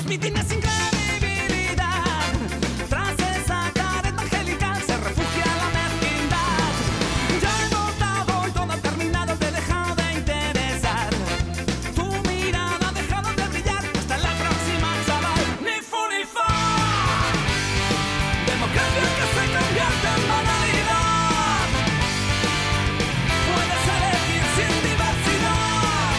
los mítines sin credibilidad. Tras esa careta angelical se refugia la mezquindad. Ya he votado y todo ha terminado, te he dejado de interesar. Tu mirada ha dejado de brillar, hasta la próxima, chaval. Ni fu ni fa. Democracia que se convierte en banalidad. Puedes elegir sin diversidad.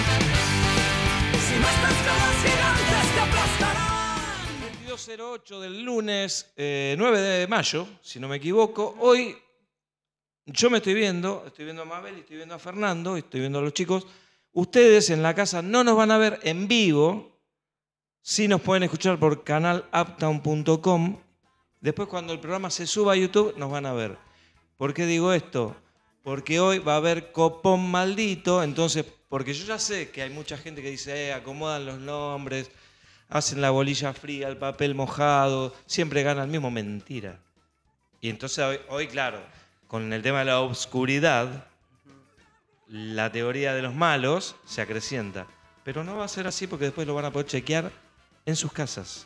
Si no estás con los gigantes te aplastarán. 22:08 del lunes 9 de mayo, si no me equivoco. Hoy yo me estoy viendo a Mabel, estoy viendo a Fernando, estoy viendo a los chicos. Ustedes en la casa no nos van a ver en vivo, sí nos pueden escuchar por canaluptown.com. Después cuando el programa se suba a YouTube nos van a ver. ¿Por qué digo esto? Porque hoy va a haber copón maldito, entonces, porque yo ya sé que hay mucha gente que dice, acomodan los nombres, hacen la bolilla fría, el papel mojado, siempre gana el mismo. Mentira. Y entonces hoy, claro, con el tema de la obscuridad, la teoría de los malos se acrecienta. Pero no va a ser así porque después lo van a poder chequear en sus casas.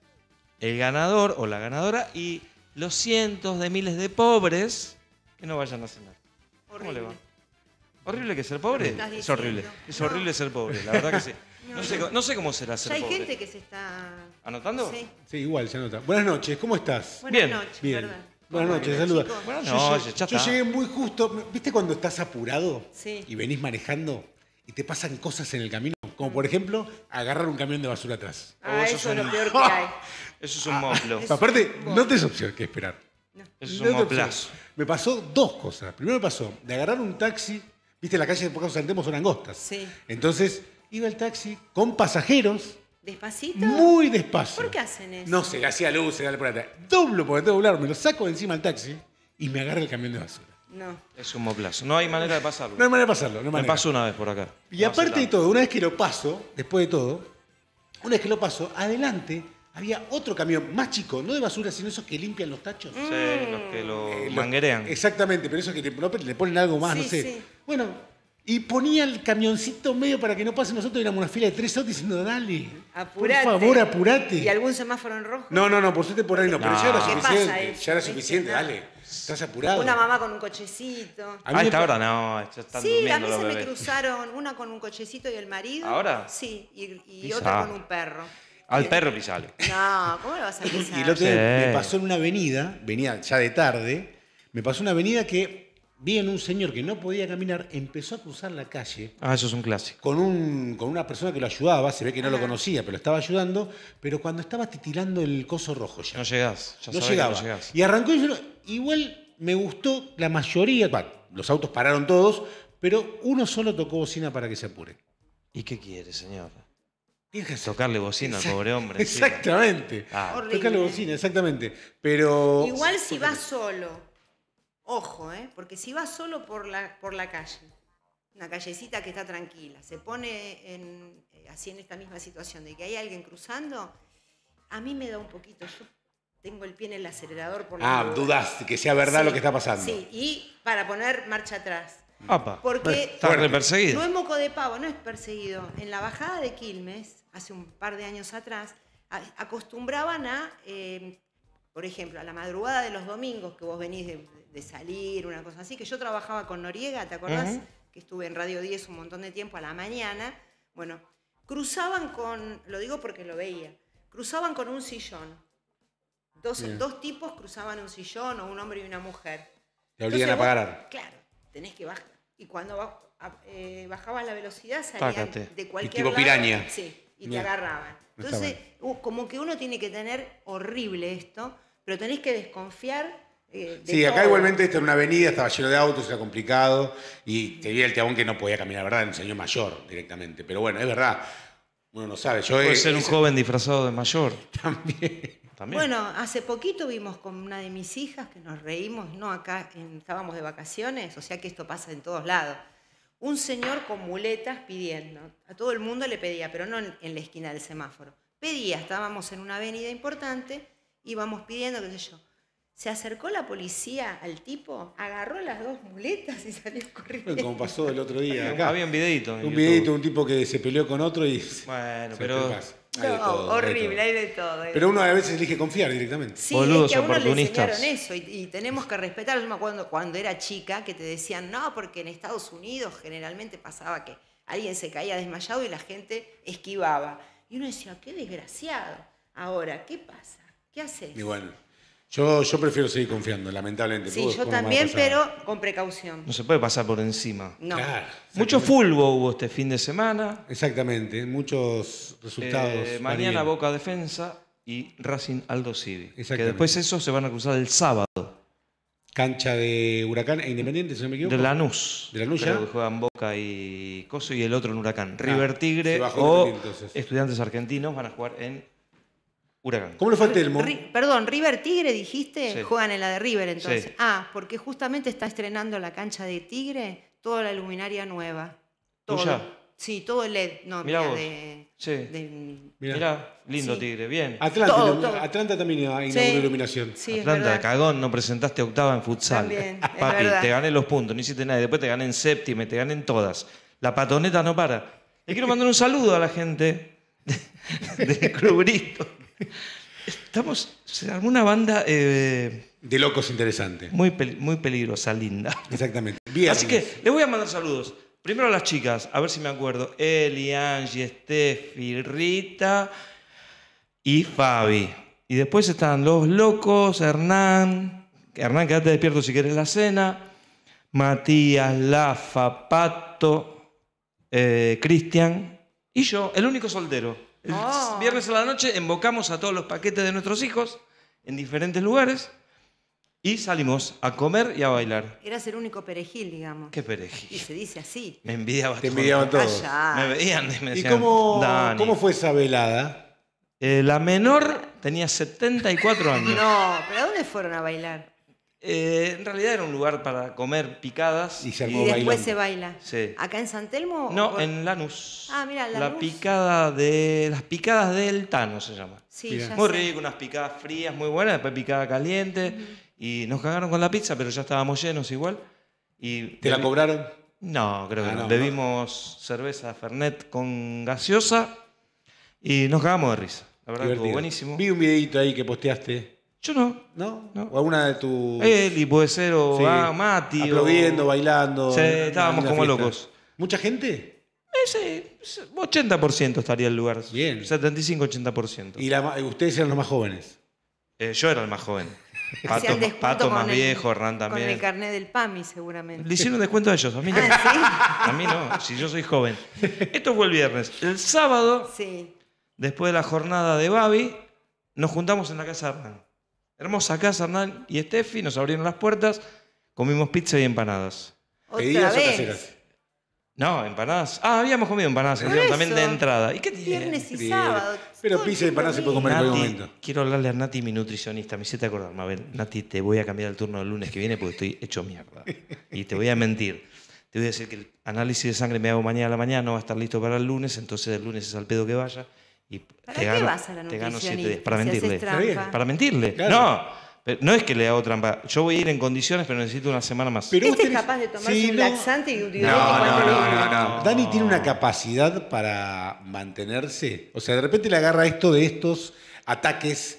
El ganador o la ganadora y los cientos de miles de pobres que no vayan a cenar. Horrible. ¿Cómo le va? ¿Horrible que ser pobre? Estás Es horrible. diciendo. Es No. horrible ser pobre, la verdad que sí. No sé cómo será ser Ya hay pobre. gente que se está... ¿Anotando? Sí. Sí, igual, se nota. Buenas noches, ¿cómo estás? Buenas Bien. noches, Bien. ¿verdad? Buenas ¿Cómo noches, andan, saluda. chicos? Buenas Yo noches, ya yo está. llegué muy justo. ¿Viste cuando estás apurado Sí. y venís manejando y te pasan cosas en el camino? Como por ejemplo, agarrar un camión de basura atrás. Ah, eso eso es es lo un- peor que hay. Eso es un moplo. Eso- Aparte, no tenés opción que esperar. Eso es No un tenés opción. moplazo. Me pasó dos cosas. Primero me pasó de agarrar un taxi. Viste, la calle de Pocos Antemos son angostas. Sí. Entonces, iba el taxi con pasajeros ¿Despacito? muy despacio. ¿Por qué hacen eso? No sé, hacía luz, se da por atrás. Doblo porque tengo que doblar, me lo saco de encima del taxi y me agarra el camión de basura. No. Es un moplazo. No hay manera de pasarlo. No hay manera de pasarlo, no hay Me manera. pasó una vez por acá. Y No hace aparte de tanto. todo, una vez que lo paso, después de todo, una vez que lo paso, adelante había otro camión más chico, no de basura, sino esos que limpian los tachos. Sí, los que lo Los- manguerean. Exactamente, pero eso que le ponen algo más, Sí, no sé. sí. Bueno, y ponía el camioncito medio para que no pase. Nosotros éramos una fila de 3 autos diciendo, dale, Apurate. por favor, apurate. ¿Y algún semáforo en rojo? No, por suerte por ahí no, pero ya era No. ¿Qué suficiente. pasa eso? Ya era ¿Viste? suficiente, No. dale. Estás apurado. Una mamá con un cochecito. A mí A me esta pa- hora no, ya están Sí, a durmiendo mí los se me bebés. cruzaron una con un cochecito y el marido. ¿Ahora? Sí, y Pisá. otra con un perro. Al perro pisale. No, ¿cómo lo vas a pisar? Y el otro día Sí. me pasó en una avenida, venía ya de tarde, me pasó en una avenida que vi en un señor que no podía caminar, empezó a cruzar la calle Ah, eso es un clásico. con una persona que lo ayudaba, se ve que no lo conocía, pero lo estaba ayudando, pero cuando estaba titilando el coso rojo ya. No llegás. Ya No sabés llegaba. que no llegás. Y arrancó y yo, igual me gustó la mayoría, bueno, los autos pararon todos, pero uno solo tocó bocina para que se apure. ¿Y qué quiere, señor? Fíjate. Tocarle bocina al pobre hombre. encima. Exactamente. Ah, Horrible. Tocarle bocina, exactamente. Pero... Igual si vas solo, ojo, porque si vas solo por la calle, una callecita que está tranquila, se pone así en esta misma situación de que hay alguien cruzando, a mí me da un poquito, yo tengo el pie en el acelerador por la duda. dudas de que sea verdad Sí, lo que está pasando. Sí, y para poner marcha atrás. apa. Porque Está re perseguido. no es moco de pavo, no es perseguido. En la bajada de Quilmes, hace un par de años atrás, acostumbraban a, por ejemplo, a la madrugada de los domingos, que vos venís de salir, una cosa así, que yo trabajaba con Noriega, ¿te acordás? Que estuve en Radio 10 un montón de tiempo a la mañana. Bueno, cruzaban con, lo digo porque lo veía, cruzaban con un sillón. Dos tipos cruzaban un sillón, o un hombre y una mujer. Te obligan a Entonces vos, pagar. Claro, tenés que bajar. Y cuando bajabas la velocidad salían Tácate. de cualquier tipo lado. piraña. Sí, y Bien. te agarraban. No está Entonces, como que uno tiene que tener horrible esto, pero tenés que desconfiar de Sí, acá todo. igualmente esta era una avenida, estaba lleno de autos, era complicado. Y te vi el teabón que no podía caminar, ¿verdad? Era un señor mayor directamente. Pero bueno, es verdad. Uno no sabe. Yo Puede ser un joven disfrazado de mayor. también. También. Bueno, hace poquito vimos con una de mis hijas que nos reímos, no acá estábamos de vacaciones, o sea que esto pasa en todos lados. Un señor con muletas pidiendo, a todo el mundo le pedía, pero no en la esquina del semáforo. Pedía, estábamos en una avenida importante, íbamos pidiendo, qué sé yo. Se acercó la policía al tipo, agarró las dos muletas y salió corriendo. Como pasó el otro día acá. Había un videito. en Un YouTube. videito, un tipo que se peleó con otro y... Bueno, se pero te pasa. Hay de No, todo, hay de horrible, todo. hay de todo. Pero uno a veces elige confiar directamente. Sí, Boludos es que a uno le oportunistas. enseñaron eso y tenemos que respetar. Yo me acuerdo cuando era chica que te decían, no, porque en Estados Unidos generalmente pasaba que alguien se caía desmayado y la gente esquivaba. Y uno decía, qué desgraciado. Ahora, ¿qué pasa? ¿Qué haces? Y bueno, yo prefiero seguir confiando, lamentablemente. Sí, porque yo después no me va a también, pasar. pero con precaución. No se puede pasar por encima. No. Claro, Mucho exactamente. fulbo hubo este fin de semana. Exactamente, muchos resultados. Mañana varían. Boca Defensa y Racing Aldo Civi. Que Exactamente. después esos se van a cruzar el sábado. Cancha de Huracán e Independiente, si no me equivoco. De Lanús. ¿De Lanús Creo ya? que juegan Boca y Coso y el otro en Huracán. River Tigre se bajó o Independiente, entonces. Estudiantes Argentinos van a jugar en Huracán. ¿Cómo le fue al Telmo? Perdón, River Tigre, dijiste, Sí. juegan en la de River entonces. Sí. Ah, porque justamente está estrenando la cancha de Tigre, toda la luminaria nueva. Todo. ¿Tuya? Sí, todo el LED. No, Mirá mira, vos. de, Sí. de- Mirá. Mirá, lindo Sí. Tigre, bien. Atlanta, Todo. Atlanta también inauguró Sí. iluminación. Sí, es Atlanta, verdad. cagón, no presentaste octava en futsal. También, es Papi, verdad. te gané los puntos, no hiciste nada. Después te gané en séptima, te gané en todas. La patoneta no para. Le quiero mandar un saludo a la gente de Club Brito. Se armó una banda De locos interesante. muy peligrosa, linda. Exactamente. Viernes. Así que le voy a mandar saludos. Primero a las chicas, a ver si me acuerdo. Eli, Angie, Steffi, Rita y Fabi. Y después están los locos, Hernán. Hernán, quédate despierto si querés la cena. Matías, Lafa, Pato, Cristian y yo, el único soltero. El Oh. viernes a la noche invocamos a todos los paquetes de nuestros hijos en diferentes lugares y salimos a comer y a bailar. Eras el único perejil, digamos. Qué Y perejil. se dice así. Me envidiaba Te todo. envidiaban todos. Callá. Me veían y me ¿Y decían, cómo Dani. fue esa velada? La menor tenía 74 años. No, pero ¿a dónde fueron a bailar? En realidad era un lugar para comer picadas. Y se Y armó después bailando. se baila. Sí. ¿Acá en San Telmo? o No, por- en Lanús. Ah, mira, Las Lanús. picadas del Tano se llama. Sí, Mira. ya Muy sé. rico, unas picadas frías muy buenas, después picada caliente. Y nos cagaron con la pizza, pero ya estábamos llenos igual. Y ¿Te la cobraron? No, creo que Ah, no. no, Bebimos cerveza Fernet con gaseosa y nos cagamos de risa. La verdad que estuvo Divertido. buenísimo. Vi un videito ahí que posteaste. Yo no. ¿No? No. O alguna de tus... Eli puede ser, o Sí. Mati. Aplaudiendo, o... bailando. Sí, estábamos Una como fiesta. locos. ¿Mucha gente? Sí, 80% estaría el lugar. Bien. 75-80%. Y ustedes eran los más jóvenes. Yo era el más joven. Pato, Hacían descuento Pato más con el- viejo, Hernán Con el también. carnet del PAMI, seguramente. Le hicieron descuento a ellos, a mí no. Ah, A mí no, si yo soy joven. Esto fue el viernes. El sábado, sí. después de la jornada de Babi, nos juntamos en la casa de Hernán. Hermosa casa, Hernán y Steffi, nos abrieron las puertas, comimos pizza y empanadas. Otra ¿Pedidas o vez. caseras? No, empanadas. Ah, habíamos comido empanadas Por también de eso. entrada. ¿Y qué tiene? Viernes y Bien. sábado. Pero todo el pizza y tiempo empanadas se puede mismo. comer en cualquier Nati, momento. quiero hablarle a Nati, mi nutricionista. Me hiciste acordar, Mabel. Nati, te voy a cambiar el turno del lunes que viene porque estoy hecho mierda. Y te voy a mentir. Te voy a decir que el análisis de sangre me hago mañana a la mañana, no va a estar listo para el lunes, entonces el lunes es al pedo que vaya. Y ¿Para te qué gano, vas a la te gano 7 nutricionista? días. Para si haces mentirle. trampa? Para mentirle. Claro. No, pero no es que le hago trampa. Yo voy a ir en condiciones, pero necesito una semana más. Pero Este vos es tenés- capaz de tomarse Sí, un no. laxante y un diurético No, antes de no, ir. no. Dani tiene una capacidad para mantenerse. O sea, de repente le agarra esto de estos ataques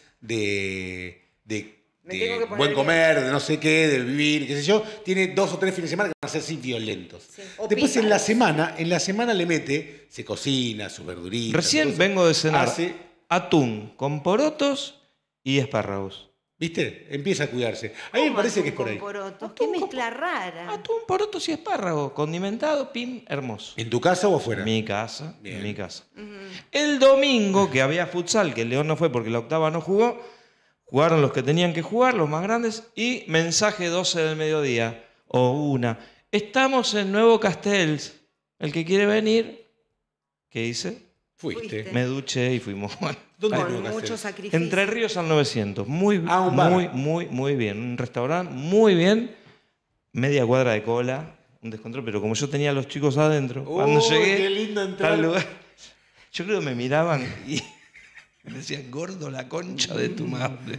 de Me tengo que poner buen bien. comer, de no sé qué, de vivir, qué sé yo. Tiene 2 o 3 fines de semana que van a ser así violentos. Sí. O Después pica. en la semana le mete, se cocina, sus verduritas. Recién sus cosas, vengo de cenar hace- atún con porotos y espárragos. ¿Viste? Empieza a cuidarse. A mí me ¿Cómo parece atún que es por con ahí. porotos? Atún Qué con mezcla rara. Atún, porotos y espárragos, condimentado, pim, hermoso. ¿En tu casa o afuera? En mi casa, Bien. en mi casa. El domingo, que había futsal, que el León no fue porque la octava no jugó, jugaron los que tenían que jugar, los más grandes, y mensaje 12 del mediodía, o 1. Estamos en Nuevo Castells. El que quiere venir, ¿qué hice? Fuiste. Me duché y fuimos. Bueno, ¿Dónde Con es Nuevo mucho Castells? sacrificio. Entre Ríos al 900. Muy, Ah, un bar. muy bien. Un restaurante muy bien. Media cuadra de cola. Un descontrol. Pero como yo tenía a los chicos adentro, cuando Uy, llegué qué lindo entrar. al lugar, yo creo que me miraban y me decían, gordo, la concha de tu madre.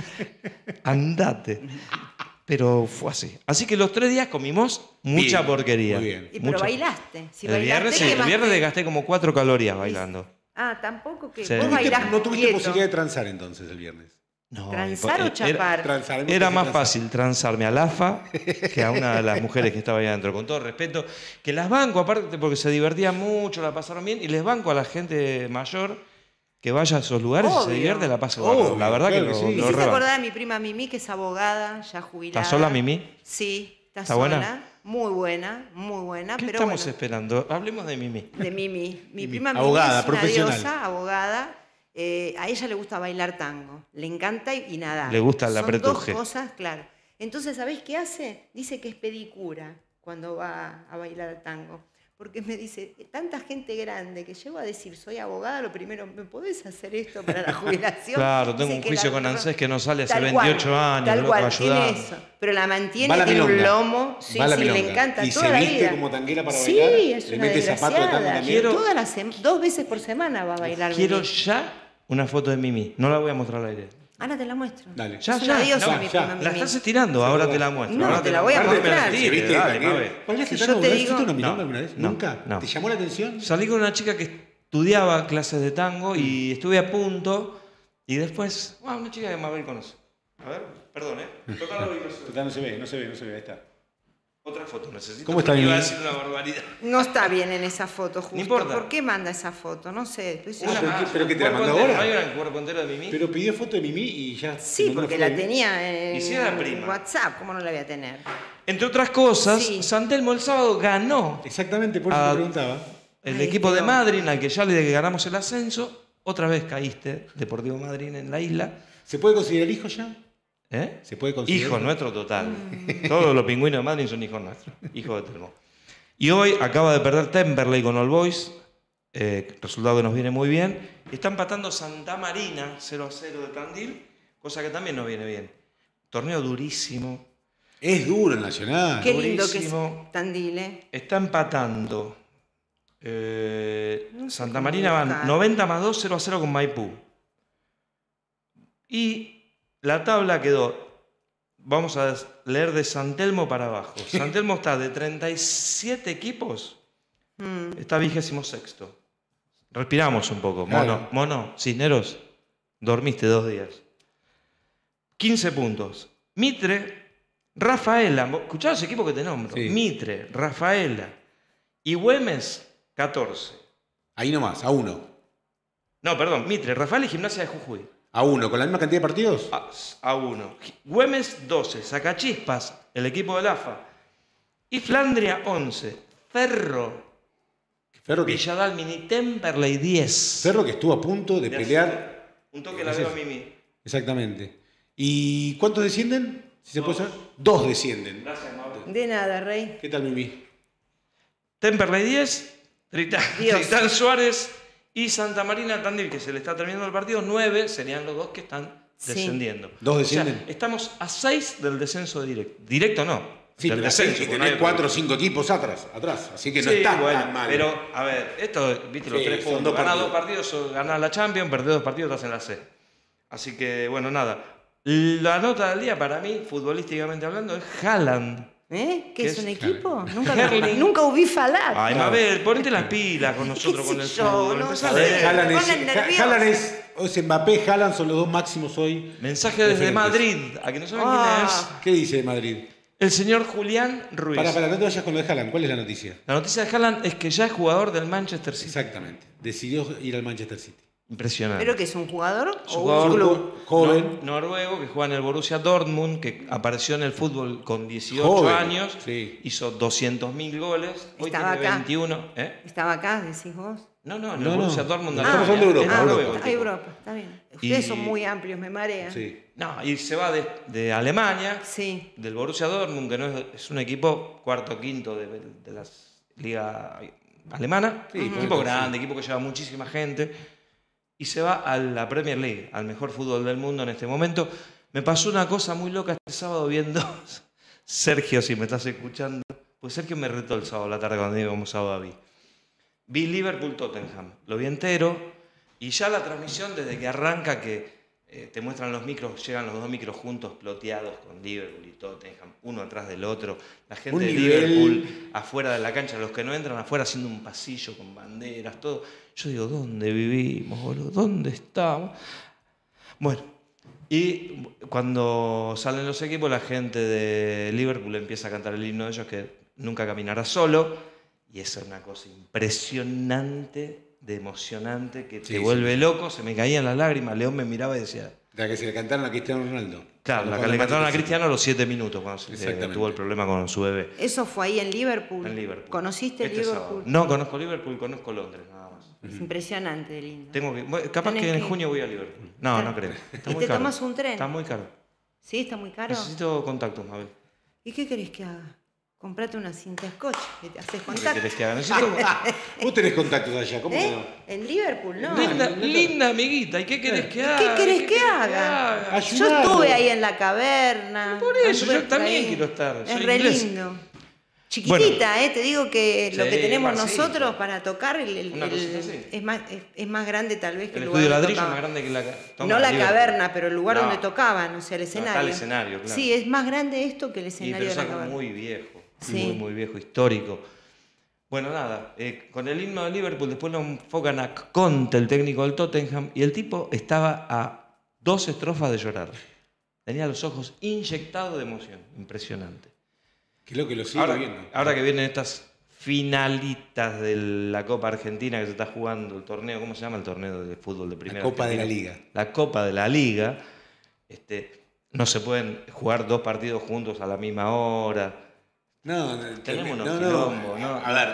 Andate. Pero fue así. Así que los 3 días comimos mucha Bien, porquería. muy bien. Y pero Mucha. bailaste. Si El viernes, bailaste, sí, el quemaste. viernes gasté como 4 calorías bailando. Ah, tampoco que Sí. vos ¿Tuviste- bailás no tuviste quieto. posibilidad de transar entonces el viernes. No, ¿Transar o era- chapar? Transar. Era más fácil transarme a Lafa que a una de las mujeres que estaba ahí adentro, con todo respeto, que las banco, aparte porque se divertían mucho, la pasaron bien, y les banco a la gente mayor que vaya a esos lugares y se Obvio. divierte, la pasa Obvio, bárbaro. La verdad claro que que lo, sí. ¿Me lo hiciste rebanco. acordar de mi prima Mimi, que es abogada, ya jubilada? ¿Está sola, Mimi? Sí, está ¿Está sola. buena? Muy buena, muy buena. ¿Qué pero estamos bueno, esperando? Hablemos de Mimi. de Mimi. Mi Mimi, prima Mimi abogada, es una profesional. diosa, abogada. A ella le gusta bailar tango, le encanta y nadar. Le gusta el Son apretuje. dos cosas, claro. Entonces, ¿sabéis qué hace? Dice que es pedicura cuando va a bailar tango. Porque me dice, tanta gente grande que llego a decir, soy abogada, lo primero, ¿me podés hacer esto para la jubilación? Claro, tengo Dice un que juicio la- con ANSES que no sale hace Tal 28 cual, años, tal loco, cual, ayudando. tiene eso. Pero la mantiene, Va la tiene un milonga. lomo, sí, Va la sí, le milonga. encanta ¿Y toda se la viste vida. como tanguera para sí, bailar? es ¿Le una mete zapato de tango desgraciada. también? Quiero- Todas las 2 veces por semana va a bailar. Quiero Mimi. ya una foto de Mimi. No la voy a mostrar al aire. Ahora te la muestro. Dale. Ya, Es una ya, diosa, no, mi ya. prima La Mimi. estás estirando, ahora te la muestro. No, ahora te la voy a muestro. mostrar. No me la ¿Se tires, viste dale, tanguera? Mabe. ¿Bailaste Yo tango te alguna vez? digo- ¿Hiciste una milonga No, alguna vez? no, ¿Nunca? no. ¿Te llamó la atención? Salí con una chica que estudiaba clases de tango y estuve a punto. Y después, una chica que Mabel conoce. A ver, perdón, Tocalo y no se ve. Total, no se ve, ahí está. Otra foto necesito. ¿Cómo está porque Mimi? Iba a decir una barbaridad. No está bien en esa foto, justo. No importa. ¿Por qué manda esa foto? No sé. Estoy Una segura. más. ¿Pero que te la Cuerpo mandó entero, ahora? ¿No hay un cuerpo entero de Mimi? Pero pidió foto de Mimi y ya. Sí, te mandó porque una la foto de Mimi. tenía Y si era en prima. WhatsApp. ¿Cómo no la voy a tener? Entre otras cosas, Sí. San Telmo el sábado ganó Exactamente, por eso Ah, te preguntaba. el Ay, equipo de quedó. Madrid, al que ya le ganamos el ascenso. Otra vez caíste, Deportivo Madrid en la isla. ¿Se puede considerar hijo ya? ¿Eh? ¿Se puede considerar? Hijo nuestro total. Todos los pingüinos de Madrid son hijos nuestros. Hijos de Telmo. Y hoy acaba de perder Temperley con All Boys. Resultado que nos viene muy bien. Y está empatando Santa Marina 0-0 de Tandil. Cosa que también nos viene bien. Torneo durísimo. Es duro el Nacional. Qué lindo que durísimo. es Tandil, ¿eh? Está empatando. No sé Santa cómo Marina van buscar. 90 más 2, 0-0 con Maipú. Y la tabla quedó, vamos a leer de San Telmo para abajo. San Telmo está de 37 equipos, está 26º. Respiramos un poco. Claro. Mono, Cisneros, dormiste 2 días. 15 puntos. Mitre, Rafaela, escuchá los equipos que te nombro. Sí. Mitre, Rafaela y Güemes, 14. Ahí nomás, a uno. No, perdón, Mitre, Rafaela y Gimnasia de Jujuy. A uno, con la misma cantidad de partidos. A 1. Güemes, 12. Sacachispas, el equipo del AFA. Y Flandria, 11. Ferro, Ferro que, Villadalmini, Temperley, 10. Ferro que estuvo a punto de pelear. Un toque la veo a Mimi. Exactamente. ¿Y cuántos descienden? Si se puede saber. 2 descienden. Gracias, Mauro. De nada, Rey. ¿Qué tal, Mimi? Temperley, 10. Dios. Tristán Suárez y Santa Marina Tandil, que se le está terminando el partido. 9 serían los dos que están Sí. descendiendo. ¿Dos O sea, descienden? estamos a 6 del descenso directo. Directo no. Sí, del pero descenso. y porque no tenés hay- 4 o 5 equipos atrás. Así que no Sí, está bueno, tan mal. pero, a ver, esto, viste, los Sí, 3 son puntos. 2 Ganás partidos. 2 partidos, ganás la Champions, perdés 2 partidos, estás en la C. Así que, bueno, nada. La nota del día para mí, futbolísticamente hablando, es Haaland. ¿Eh? ¿Qué ¿Qué es un es? equipo? Herling. Nunca oí falar. Ay, Mabel, ponete las pilas con nosotros, ¿Qué con el sé yo? fútbol. No Empezá a sé. leer. Haaland Me es, ponen nerviosa. Haaland es Mbappé, Haaland son los dos máximos hoy. Mensaje desde referentes. Madrid, a que no saben quién Ah. ¿Qué dice de Madrid? es. El señor Julián Ruiz. Para, no te vayas con lo de Haaland. ¿Cuál es la noticia? La noticia de Haaland es que ya es jugador del Manchester City. Exactamente. Decidió ir al Manchester City. Impresionante. ¿Pero que es un jugador Es o un jugador un club? Joven. noruego que juega en el Borussia Dortmund, que apareció en el fútbol con 18 Joven, años, sí. hizo 200.000 goles, hoy Estaba tiene acá. 21. ¿Eh? ¿Estaba acá, decís vos? No, en el No, Borussia no. Dortmund de Estamos Alemania. hablando de Europa, Es noruego Europa. el Ah, tipo. Europa, está bien. Ustedes Y- son muy amplios, me marean. Sí. No, y se va de Alemania, Sí. del Borussia Dortmund, que no es un equipo cuarto o quinto de la liga alemana. Sí, Equipo correcto, grande, equipo que lleva muchísima gente. Y se va a la Premier League, al mejor fútbol del mundo en este momento. Me pasó una cosa muy loca este sábado viendo... Sergio, si me estás escuchando. Pues Sergio me retó el sábado a la tarde cuando íbamos a Babi. Vi Liverpool-Tottenham. Lo vi entero. Y ya la transmisión, desde que arranca, que te muestran los micros, llegan los dos micros juntos, ploteados con Liverpool y Tottenham, uno atrás del otro. La gente Un de nivel... Liverpool afuera de la cancha, los que no entran afuera haciendo un pasillo con banderas, todo. Yo digo, ¿dónde vivimos, boludo? ¿Dónde estamos? Bueno, y cuando salen los equipos, la gente de Liverpool empieza a cantar el himno de ellos, que nunca caminará solo, y eso es una cosa impresionante, de emocionante, que te vuelve loco. Se me caían las lágrimas. León me miraba y decía... La que se le cantaron a Cristiano Ronaldo. Claro, la que le cantaron a Cristiano a los 7 minutos, cuando tuvo el problema con su bebé. ¿Eso fue ahí en Liverpool? En Liverpool. ¿Conociste Liverpool? Sábado. No conozco Liverpool, conozco Londres, nada más. Es impresionante de lindo. Capaz Tenés que en que- junio voy a Liverpool. No, no creo. Está ¿Y muy te caro. tomas un tren? Está muy caro. ¿Sí? ¿Está muy caro? Necesito contactos, Mabel. ¿Y qué querés que haga? Comprate una cinta scotch y te haces ¿Qué contacto. querés que haga? Necesito... Vos tenés contactos allá, ¿cómo que no? En Liverpool, ¿no? linda amiguita. ¿Y qué querés que haga? ¿Qué querés que haga? Yo Ayudalo. estuve ahí en la caverna. Por eso, Anduve yo por también ahí. quiero estar. Es Soy re inglés. lindo. Chiquitita, te digo que lo Sí, que tenemos barcito. nosotros para tocar Una cosita así. es más grande tal vez que El el lugar estudio donde ladrillo es tocaban. más grande que la... No la Liverpool. caverna, pero el lugar No. donde tocaban, o sea, el escenario. está el escenario, claro. Sí, es más grande esto que el Y escenario pero de es la algo caverna. muy viejo, Sí. muy viejo, histórico. Bueno, nada, con el himno de Liverpool después lo enfocan a Conte, el técnico del Tottenham, y el tipo estaba a 2 estrofas de llorar. Tenía los ojos inyectados de emoción, impresionante. Que lo que lo sigo viendo. Ahora que vienen estas finalistas de la Copa Argentina que se está jugando, el torneo, ¿cómo se llama el torneo de fútbol de primera? Copa de la Argentina? Liga. La Copa de la Liga. No se pueden jugar 2 partidos juntos a la misma hora. No, Tenemos unos no. quilombos, ¿no? A ver,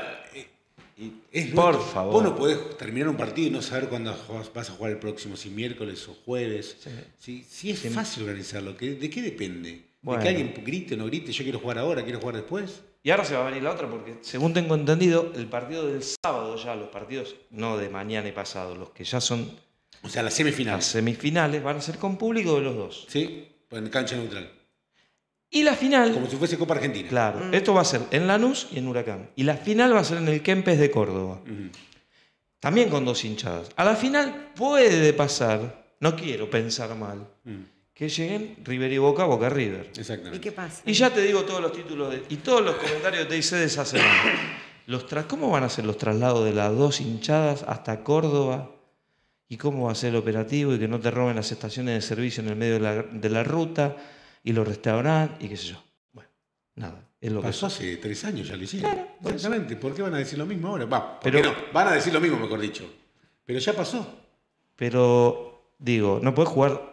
Por favor. Vos no podés terminar un partido y no saber cuándo vas a jugar el próximo, si miércoles o jueves. Sí es fácil organizarlo. ¿De qué depende? Bueno. ¿De que alguien grite o no grite? Yo quiero jugar ahora, quiero jugar después. Y ahora se va a venir la otra porque, según tengo entendido, el partido del sábado ya, los partidos no de mañana y pasado, los que ya son O sea, la semifinal. las semifinales, van a ser con público de los dos. ¿Sí? En cancha neutral. Y la final, Como si fuese Copa Argentina. claro, esto va a ser en Lanús y en Huracán. Y la final va a ser en el Kempes de Córdoba. Ujú. También con 2 hinchadas. A la final puede pasar, no quiero pensar mal, que lleguen River y Boca, Boca River. ¿Y Exactamente. qué pasa? Y ya te digo todos los títulos y todos los comentarios que te hice de esa semana. ¿Cómo van a ser los traslados de las 2 hinchadas hasta Córdoba? ¿Y cómo va a ser el operativo? Y que no te roben las estaciones de servicio en el medio de la ruta y los restaurantes y qué sé yo. Bueno, nada, es lo que Pasó es. hace 3 años, ya lo hicieron. Exactamente. ¿Por qué van a decir lo mismo ahora? Va, Pero- no, van a decir lo mismo, mejor dicho. Pero ya pasó. Pero, digo, no puedes jugar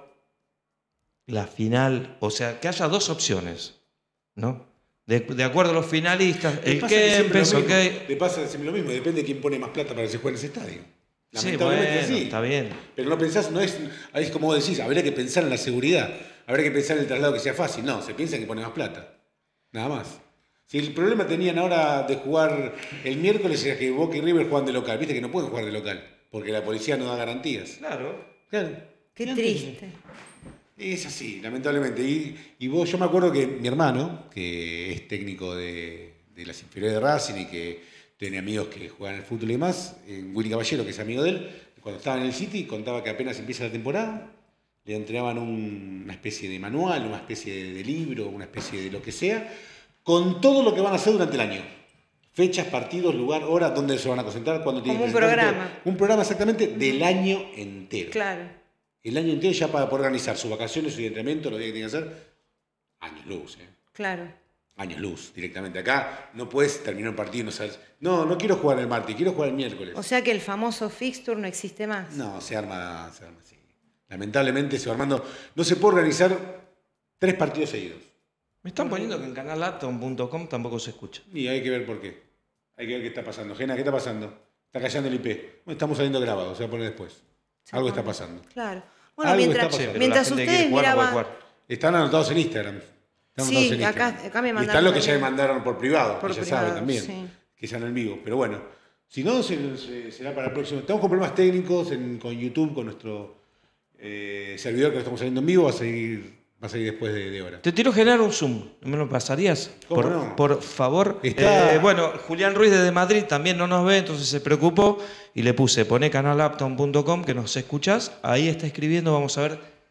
la final, o sea, que haya 2 opciones, ¿no? De acuerdo a los finalistas, Le el pasa que siempre Kempes, lo ok. mismo. Le pasa siempre lo mismo. Depende de quién pone más plata para que se juegue en ese estadio. Sí, Lamentablemente bueno, sí. está bien. Pero no pensás, no es, ahí es como vos decís, habría que pensar en la seguridad, habría que pensar en el traslado que sea fácil. No, se piensa en que pone más plata. Nada más. Si el problema tenían ahora de jugar el miércoles era que Boca y River juegan de local, viste que no pueden jugar de local, porque la policía no da garantías. Claro. Claro. Qué triste. Es así, lamentablemente. Y vos, yo me acuerdo que mi hermano, que es técnico de las inferiores de Racing y que tiene amigos que juegan al fútbol y demás, Willy Caballero, que es amigo de él, cuando estaba en el City, contaba que apenas empieza la temporada, le entregaban una especie de manual, una especie de libro, una especie de lo que sea, con todo lo que van a hacer durante el año. Fechas, partidos, lugar, hora, dónde se van a concentrar, cuándo tienen Como que un presentar, programa. Un programa exactamente del año entero. Claro. El año entero ya para poder organizar sus vacaciones, su entrenamiento, lo que tiene que hacer. Años luz, Claro. Años luz, directamente. Acá no puedes terminar un partido y no sabes. No quiero jugar el martes, quiero jugar el miércoles. O sea que el famoso fixture no existe más. No, se arma así. Lamentablemente se va armando. No se puede organizar 3 partidos seguidos. Me están poniendo que en canalatom.com tampoco se escucha. Y hay que ver por qué. Hay que ver qué está pasando. Gena, ¿qué está pasando? Está callando el IP. Bueno, estamos saliendo grabados, se va a poner después. Algo está pasando. Claro. Bueno, Algo está mientras, pasando. Pero mientras la gente que ustedes quiere jugar, no puede miraban... jugar. Están anotados en Instagram. Están Sí, anotados en acá Instagram. me Y mandaron están los que ya me también. mandaron por privado, Por que ya privado, saben también, sí. que sean en vivo. Pero bueno, si no, será para el próximo. Estamos con problemas técnicos con YouTube, con nuestro servidor que lo estamos saliendo en vivo, va a seguir después de hora. Te quiero generar un Zoom. ¿Me lo pasarías? ¿Cómo no? Por favor. Está- Bueno, Julián Ruiz desde Madrid también no nos ve, entonces se preocupó y le puse, poné canalapton.com que nos escuchás. Ahí está escribiendo, vamos a ver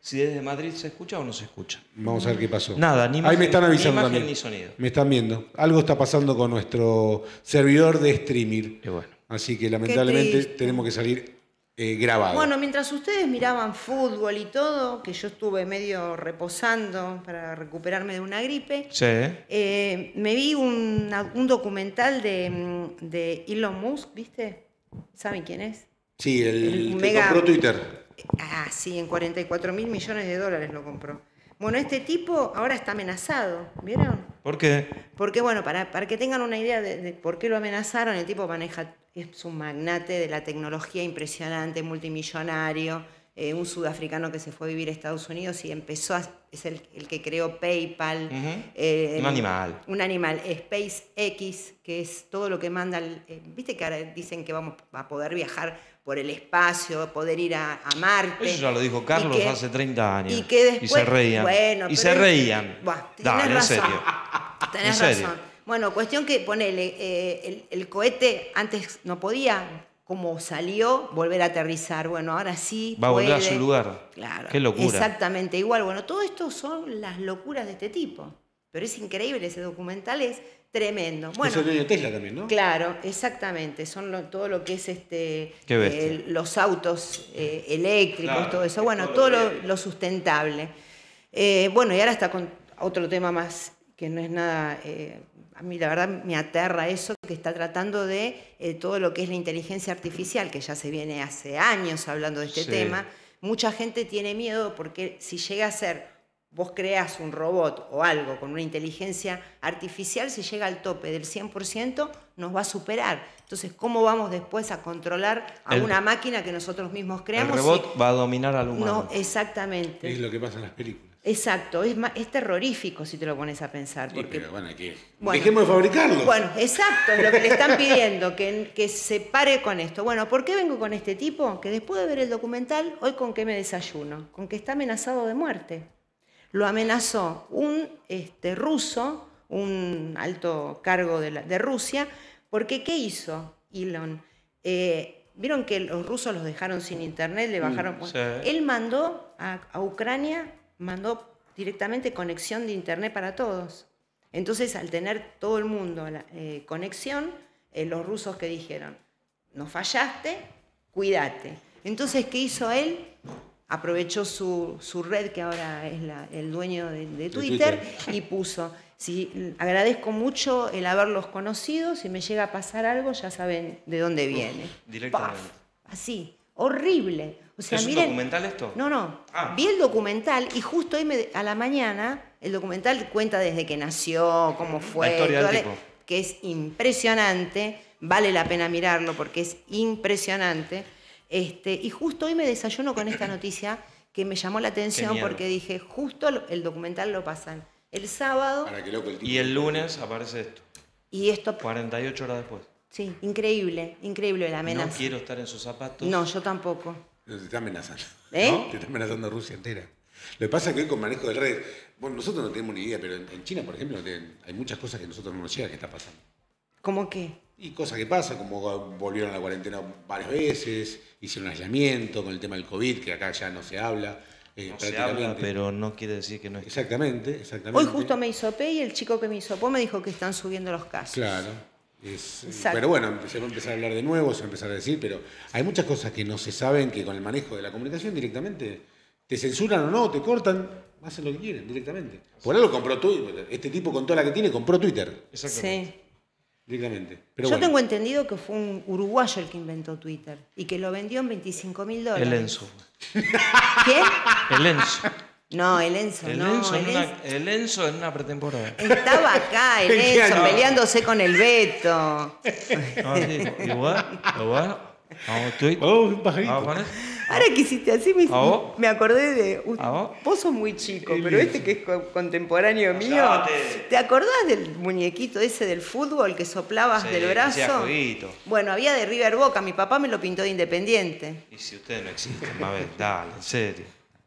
si desde Madrid se escucha o no se escucha. Vamos a ver qué pasó. Nada, ni Ahí imagen, me están avisando ni imagen también. ni sonido. Me están viendo. Algo está pasando con nuestro servidor de streaming. Y bueno. Así que lamentablemente triste. tenemos que salir grabado. Bueno, mientras ustedes miraban fútbol y todo, que yo estuve medio reposando para recuperarme de una gripe, Sí. me vi un documental de Elon Musk, ¿viste? ¿Saben quién es? Sí, el el que mega- compró Twitter. Ah, sí, en 44.000 millones de dólares lo compró. Bueno, este tipo ahora está amenazado, ¿vieron? ¿Por qué? Porque, bueno, para que tengan una idea de por qué lo amenazaron, el tipo es un magnate de la tecnología impresionante, multimillonario, un sudafricano que se fue a vivir a Estados Unidos y es el que creó PayPal. Ujú. Un animal. Un animal, SpaceX, que es todo lo que manda, viste que ahora dicen que vamos a poder viajar por el espacio, poder ir a Marte. Eso ya lo dijo Carlos Y que- hace 30 años. Y que después, se reían. Bueno, y pero se reían. Buah, tenés Dale, en razón. serio. Tenés ¿En serio? razón. Bueno, cuestión que ponele, el cohete antes no podía, como salió, volver a aterrizar. Bueno, ahora sí Va a volver a puede. su lugar. Claro. Qué locura. Exactamente igual. Bueno, todo esto son las locuras de este tipo. Pero es increíble, ese documental es tremendo. Bueno, Es el dueño de Tesla también, ¿no? claro, exactamente. Son todo lo que es Qué bestia. los autos eléctricos, Claro, todo eso. es Bueno, todo todo lo lo sustentable. Bueno, y ahora está con otro tema más que no es nada. A mí la verdad me aterra eso, que está tratando de todo lo que es la inteligencia artificial, que ya se viene hace años hablando de este Sí. tema. Mucha gente tiene miedo porque si llega a ser, vos creas un robot o algo con una inteligencia artificial, si llega al tope del 100%, nos va a superar. Entonces, ¿cómo vamos después a controlar a El- una máquina que nosotros mismos El creamos? robot va a dominar al humano. No, exactamente. Es lo que pasa en las películas. Exacto, es terrorífico si te lo pones a pensar. Sí, Porque, pero bueno, Bueno. dejemos de fabricarlo. bueno, exacto, es lo que le están pidiendo, que se pare con esto. Bueno, ¿por qué vengo con este tipo? Que después de ver el documental, hoy con qué me desayuno, con que está amenazado de muerte. Lo amenazó un ruso, un alto cargo de Rusia, porque ¿qué hizo Elon? Vieron que los rusos los dejaron sin internet, le bajaron... sí. Él mandó a Ucrania, mandó directamente conexión de internet para todos. Entonces, al tener todo el mundo conexión, los rusos que dijeron, no fallaste, cuídate. Entonces, ¿qué hizo él? Aprovechó su red, que ahora es el dueño de Twitter, y puso, agradezco mucho el haberlos conocido, si me llega a pasar algo, ya saben de dónde viene. directamente. ¡Paf! Así, horrible. O sea, ¿Es un miren, documental esto? No. Ah. Vi el documental y justo hoy a la mañana, el documental cuenta desde que nació, cómo fue, La historia del toda tipo. que es impresionante, vale la pena mirarlo porque es impresionante. Y justo hoy me desayuno con esta noticia que me llamó la atención miedo. porque dije, justo el documental lo pasan el sábado Para que loco el tipo. Y el lunes aparece esto. y esto, 48 horas después. sí, increíble la amenaza. No quiero estar en sus zapatos. No, yo tampoco. Te está amenazando. ¿Eh? ¿No? Te está amenazando Rusia entera. Lo que pasa es que hoy con manejo de red, bueno, nosotros no tenemos ni idea, pero en China, por ejemplo, hay muchas cosas que nosotros no nos llega que está pasando. ¿Cómo qué? Y cosas que pasan, como volvieron a la cuarentena varias veces, hicieron un aislamiento con el tema del COVID, que acá ya no se habla. No se habla, prácticamente. pero no quiere decir que no es. Exactamente. Hoy justo me hisopé y el chico que me hisopó me dijo que están subiendo los casos. Claro. Exacto. Pero bueno, se va a empezar a hablar de nuevo, se va a empezar a decir, pero hay muchas cosas que no se saben que con el manejo de la comunicación directamente te censuran o no, te cortan, hacen lo que quieren directamente. Por algo compró Twitter. Este tipo con toda la que tiene compró Twitter Exactamente. Sí. directamente. Pero Yo bueno, tengo entendido que fue un uruguayo el que inventó Twitter y que lo vendió en $25.000. El Enzo. ¿Quién? El Enzo. No, el Enzo, El, no. Enzo en el Enzo- el Enzo en una pretemporada. Estaba acá, el ¿En qué Enzo, año? peleándose con el Beto. No, sí, igual. Vamos, tweet. oh, un pajarito. Vamos con eso. Ahora que hiciste así ¿A vos? me acordé de... ¿A vos? Vos sos muy chico, El pero Enzo. este que es contemporáneo mío... Cállate. ¿Te acordás del muñequito ese del fútbol que soplabas Sí, del hacía brazo? jueguito. Bueno, había de River Boca, mi papá me lo pintó de Independiente. Y si ustedes no existen, Mabel, dale, en serio.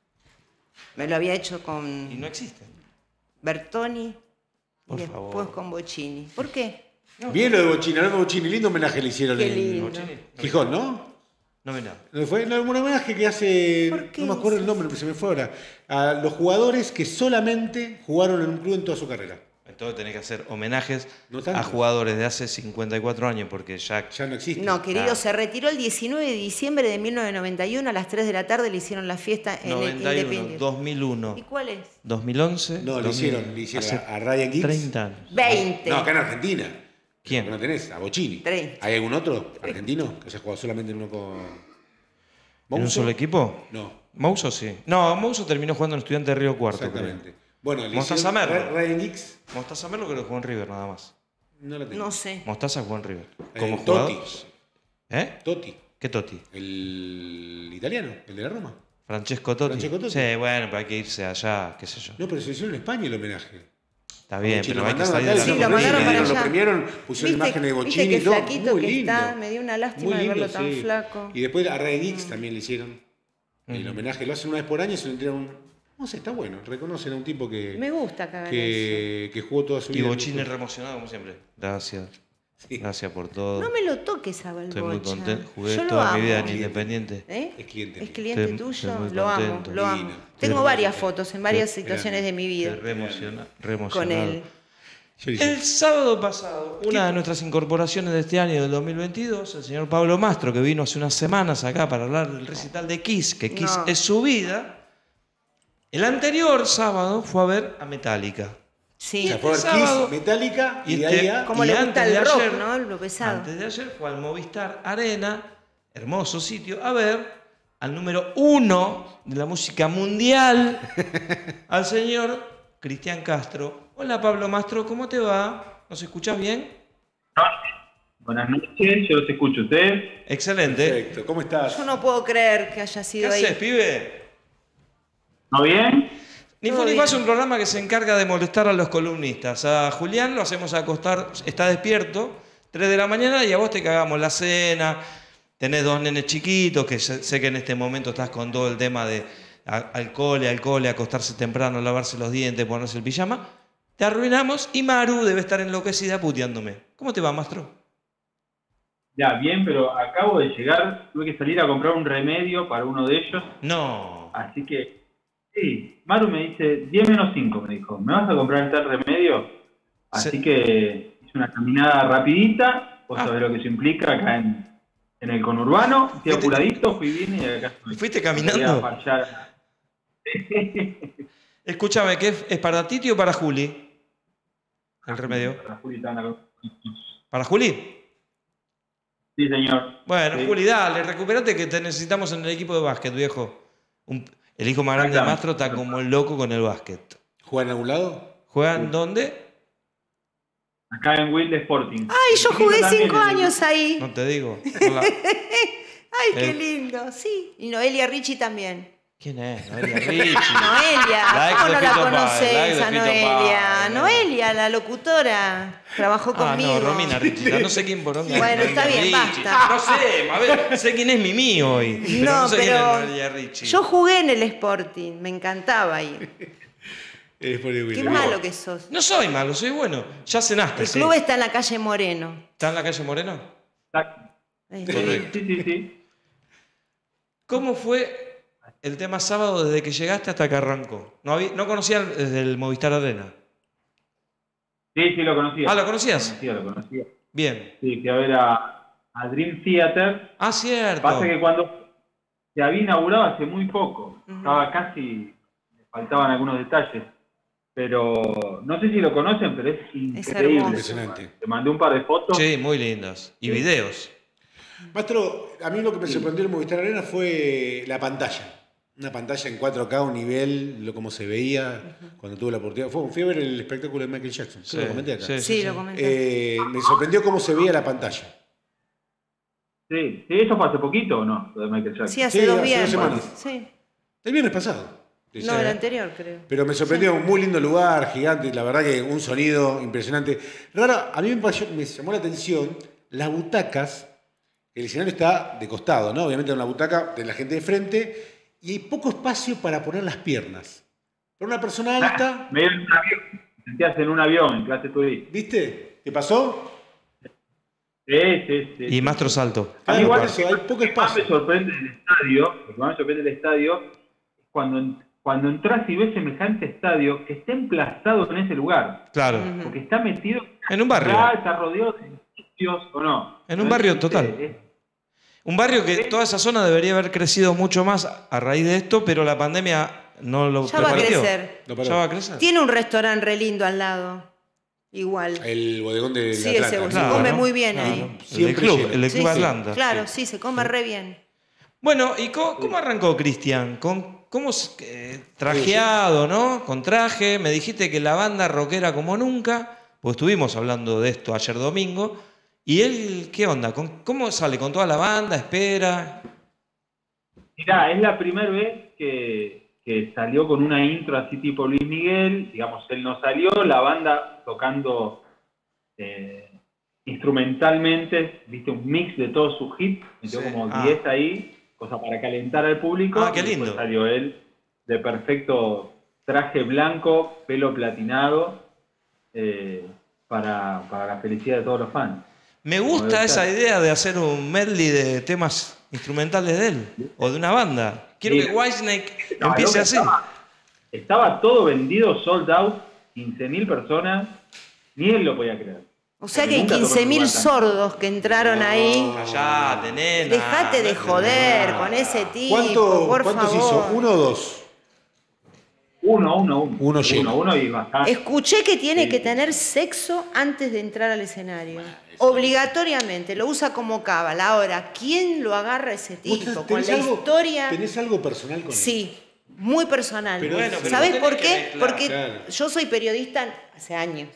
Me lo había hecho Y con no existen. Bertoni Por y después favor. con Bocini. ¿Por qué? Bien lo de Bochini, hablando de Bochini, lindo homenaje le hicieron Qué en lindo. Bochini. Gijón, ¿no? No me nada. ¿No fue? No, un homenaje que hace, ¿Por qué no me acuerdo el nombre, pero se me fue ahora, a los jugadores que solamente jugaron en un club en toda su carrera. Entonces tenés que hacer homenajes No tanto. a jugadores de hace 54 años, porque ya... Ya no existe. No, querido, Claro. se retiró el 19 de diciembre de 1991 a las 3 de la tarde, le hicieron la fiesta en el 91, Independiente. 2001, ¿Y cuál es? 2011... No, le 2000, hicieron hace a Ryan Giggs. 30 años. 20. No, acá en Argentina. ¿Quién? ¿Que no tenés? A Bocini. 30. ¿Hay algún otro argentino que haya jugado solamente en uno con... ¿En un ¿Mouso? solo equipo? No, Mouso sí. No, Mouso terminó jugando en Estudiante de Río Cuarto, exactamente. Bueno, le Mostaza hicieron Merlo. Ryan Giggs. creo. Mostaza Merlo creo que jugó en River nada más. No lo tengo. No sé. Mostaza jugó en River. Como Totti. jugador. ¿Eh? Totti. ¿Qué Totti? El italiano, el de la Roma. Francesco Totti. Francesco Totti. Sí, bueno, pero hay que irse allá, qué sé yo. No, pero se hicieron en España el homenaje. Está bien, Bocini, pero hay que mandaron salir acá, de la Sí, lo lo mandaron para premiaron, allá. Lo premiaron, pusieron imágenes de ¿Viste Bocini qué y todo. flaquito Muy que lindo. está? Me dio una lástima Muy de lindo, verlo tan sí. flaco. Y después a Ryan Giggs también le hicieron el homenaje. Lo hacen una vez por año y se lo entregan. No sé, está bueno. Reconocen a un tipo que, Me gusta que hagan eso. que jugó toda su Y vida. Bochini reemocionado como siempre. Gracias. Sí. Gracias por todo. No me lo toques a Estoy muy Balbocha. contento. Jugué Yo lo toda mi amo. vida en Independiente. ¿Eh? Es cliente mío. ¿Es cliente Estoy tuyo? muy Lo amo, contento. lo amo. Divino. Tengo Estoy varias hermoso. fotos en varias Estoy situaciones de mi vida Estoy re con emocionado. él. Yo dije, El sábado pasado, una de nuestras incorporaciones de este año, del 2022, el señor Pablo Mastro, que vino hace unas semanas acá para hablar del recital de Kiss, que Kiss No. es su vida, el anterior sábado fue a ver a Metallica. Sí. o sea, fue a ver sábado- Kiss, Metallica y, de este- ahí a... Como y le gusta antes el de rock, ayer- ¿no? Lo pesado. Antes de ayer fue al Movistar Arena, hermoso sitio, a ver al número 1 de la música mundial, al señor Cristian Castro. Hola Pablo Mastro, ¿cómo te va? ¿Nos escuchás bien? Buenas noches, yo los escucho a ustedes. Excelente. Perfecto, ¿cómo estás? Yo no puedo creer que haya ¿Qué sido ahí. haces, pibe? ¿No bien? Ni Todo fu ni bien. fa es un programa que se encarga de molestar a los columnistas. A Julián lo hacemos acostar, está despierto, 3 de la mañana, y a vos te cagamos la cena. Tenés 2 nenes chiquitos, que sé que en este momento estás con todo el tema de alcohol, acostarse temprano, lavarse los dientes, ponerse el pijama. Te arruinamos y Maru debe estar enloquecida puteándome. ¿Cómo te va, Mastro? Ya, bien, pero acabo de llegar, tuve que salir a comprar un remedio para uno de ellos, No. así que, sí, Maru me dice, 10 menos 5, me dijo, ¿me vas a comprar tal remedio? Así Sí. que hice una caminada rapidita, vos Ah. sabés lo que eso implica acá en el conurbano, fui Fuiste- apuradito, fui bien y acá estoy. ¿Fuiste Voy a caminando? parchar. Escúchame, ¿qué es para Titi o para Juli? El remedio. Para Juli Tana. ¿Para Juli? Sí, señor. Bueno, Sí. Juli, dale, recuperate que te necesitamos en el equipo de básquet, viejo. El hijo más grande de Mastro está como loco con el básquet. ¿Juegan en algún lado? ¿Juegan dónde? Acá en Wild Sporting. Ay, yo jugué También 5 en el- años ahí. No te digo. No la- Ay, qué Eh. lindo. Sí. Y Noelia Richie también. ¿Quién es? Noelia Richie. Noelia, La ex ¿cómo de no la Fito Páez, la conoces ex de a Fito Noelia? Páez. Noelia, la locutora, trabajó Ah, conmigo. no, Romina Richie. No sé quién poronga es Bueno, Noelia está bien, Richie. basta. No sé, a ver, sé quién es Mimi hoy. Pero no, No, sé quién es pero Noelia Richie. yo jugué en el Sporting, me encantaba ahí. Qué malo que sos. No soy malo, soy bueno. Ya cenaste, El sí. club está en la calle Moreno. ¿Está en la calle Moreno? Ahí. Correcto. Sí, sí, sí. ¿Cómo fue el tema sábado desde que llegaste hasta que arrancó? No conocía desde el Movistar Arena. Sí, sí, lo conocía. Ah, ¿lo conocías? Lo conocía. Bien. Sí, fui a ver a Dream Theater. Ah, cierto. Pasa que cuando se había inaugurado hace muy poco, Ujú. estaba casi, le faltaban algunos detalles. Pero no sé si lo conocen, pero es increíble. hermoso. Impresionante. Te mandé un par de fotos. Sí, muy lindas. Y videos. Maestro, a mí lo que me sorprendió en Movistar Arena fue la pantalla. Una pantalla en 4K, un nivel, lo como se veía cuando tuve la oportunidad. Fui a ver el espectáculo de Michael Jackson. ¿Sí lo comenté acá? Sí, lo comenté. Me sorprendió cómo se veía la pantalla. Sí, sí, ¿eso fue hace poquito o no? Lo de Michael Jackson. Sí, hace Sí, 2 hace 2 viernes. semanas. Sí. El viernes pasado. No, el anterior, creo. Pero me sorprendió, un muy lindo lugar, gigante, la verdad que un sonido impresionante. Raro, a mí me llamó la atención las butacas, el escenario está de costado, ¿no? Obviamente en una butaca de la gente de frente y hay poco espacio para poner las piernas. Para una persona alta, Me dieron un avión. Me sentías en un avión en clase turística. ¿viste? ¿Qué pasó? Y Mastro Salto. Claro, igual por eso hay poco Lo que más espacio. me sorprende del estadio es cuando entras y ves semejante estadio que está emplazado en ese lugar. Claro. Porque está metido En un barrio. está rodeado de edificios o no. En un barrio total. Un barrio que toda esa zona debería haber crecido mucho más a raíz de esto, pero la pandemia no lo Ya va a permitió. crecer. No paró. Ya va a crecer. Tiene un restaurante re lindo al lado. Igual. El bodegón del Sí, Atlanta. ese se Claro. come muy bien Claro. ahí. El del Siempre club, lleno. el del Sí, Club sí, Atlanta. claro, sí, se come re bien. Bueno, ¿y cómo arrancó Cristian? ¿Cómo trajeado, ¿no? Con traje. Me dijiste que la banda rockera como nunca, pues estuvimos hablando de esto ayer domingo. ¿Y él qué onda? ¿Cómo sale? ¿Con toda la banda? ¿Espera? Mirá, es la primera vez que salió con una intro así tipo Luis Miguel. Digamos, él no salió, la banda tocando instrumentalmente, viste, un mix de todos sus hits. Metió Sí. como 10 ahí, cosa para calentar al público. Ah, qué y después lindo. salió él de perfecto traje blanco, pelo platinado, para la felicidad de todos los fans. Me gusta esa idea de hacer un medley de temas instrumentales de él o de una banda. Quiero Sí. que Whitesnake No, empiece loco, así. Estaba todo vendido, sold out, 15.000 personas, ni él lo podía creer. O sea Porque que hay nunca tocó en un 15.000 lugar tan- sordos que entraron ahí. Callate, nena. Dejate de joder con ese tipo, por ¿Cuántos favor. hizo? ¿Uno o dos? Uno lleno. uno y bastante. Escuché que tiene Sí. que tener sexo antes de entrar al escenario. Obligatoriamente, lo usa como cábala. Ahora, ¿quién lo agarra a ese ¿Vos tipo? Con tenés la algo- historia. ¿Tenés algo personal con él? Sí, muy personal. Pero bueno, pero ¿Sabés no por tenés que qué? mezclar, Porque claro. yo soy periodista hace años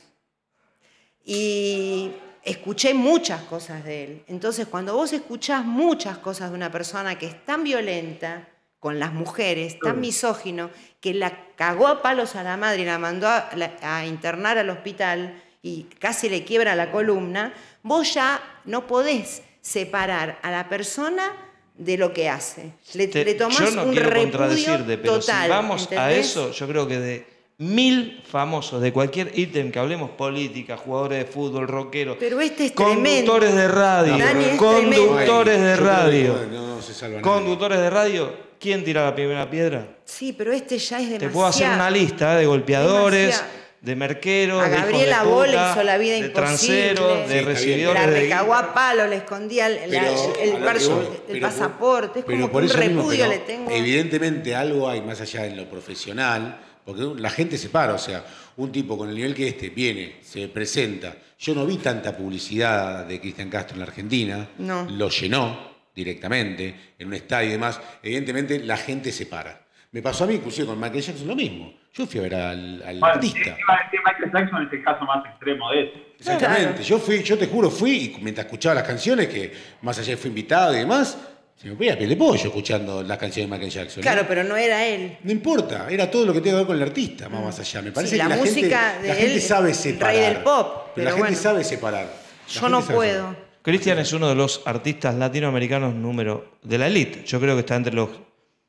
y escuché muchas cosas de él. Entonces, cuando vos escuchás muchas cosas de una persona que es tan violenta con las mujeres, tan misógino, que la cagó a palos a la madre y la mandó a internar al hospital y casi le quiebra la columna, vos ya no podés separar a la persona de lo que hace. Le tomás Yo no un quiero repudio contradecirte, pero total, si vamos a ¿entendés? eso, yo creo que de 1000 famosos de cualquier ítem que hablemos, política, jugadores de fútbol, rockeros, Pero este es conductores tremendo. de radio, Dani, es conductores de Yo creo que radio, no se salva nadie. conductores de radio, ¿quién tira la primera piedra? Sí, pero este ya es demasiado. Te puedo hacer una lista de golpeadores, Demasiado. de merqueros, A de hijos de Gabriela puta, Bol hizo la vida de imposible. transeros, Sí, de está bien. recibidores La de recagó a palo, le escondía el a lo que voy- pasaporte. Es pero como por que un eso mismo, repudio pero le tengo. Evidentemente algo hay más allá en lo profesional, porque la gente se para, o sea, un tipo con el nivel que viene, se presenta. Yo no vi tanta publicidad de Cristian Castro en la Argentina, No. lo llenó directamente en un estadio y demás. Evidentemente la gente se para. Me pasó a mí, inclusive con Michael Jackson, lo mismo. Yo fui a ver al Bueno, artista. Michael Jackson es el caso más extremo de eso. Exactamente. Claro. Yo te juro, fui y mientras escuchaba las canciones, que más allá fui invitado y demás, se me ponía piel de pollo escuchando las canciones de Michael Jackson. Claro, ¿no? pero no era él. No importa, era todo lo que tiene que ver con el artista, más allá. Me parece Sí, que la música gente, de la él gente es sabe el separar. rey del pop, Pero pero la gente bueno. sabe separar. La Yo gente no sabe puedo. separar. Cristian es uno de los artistas latinoamericanos de la elite. Yo creo que está entre los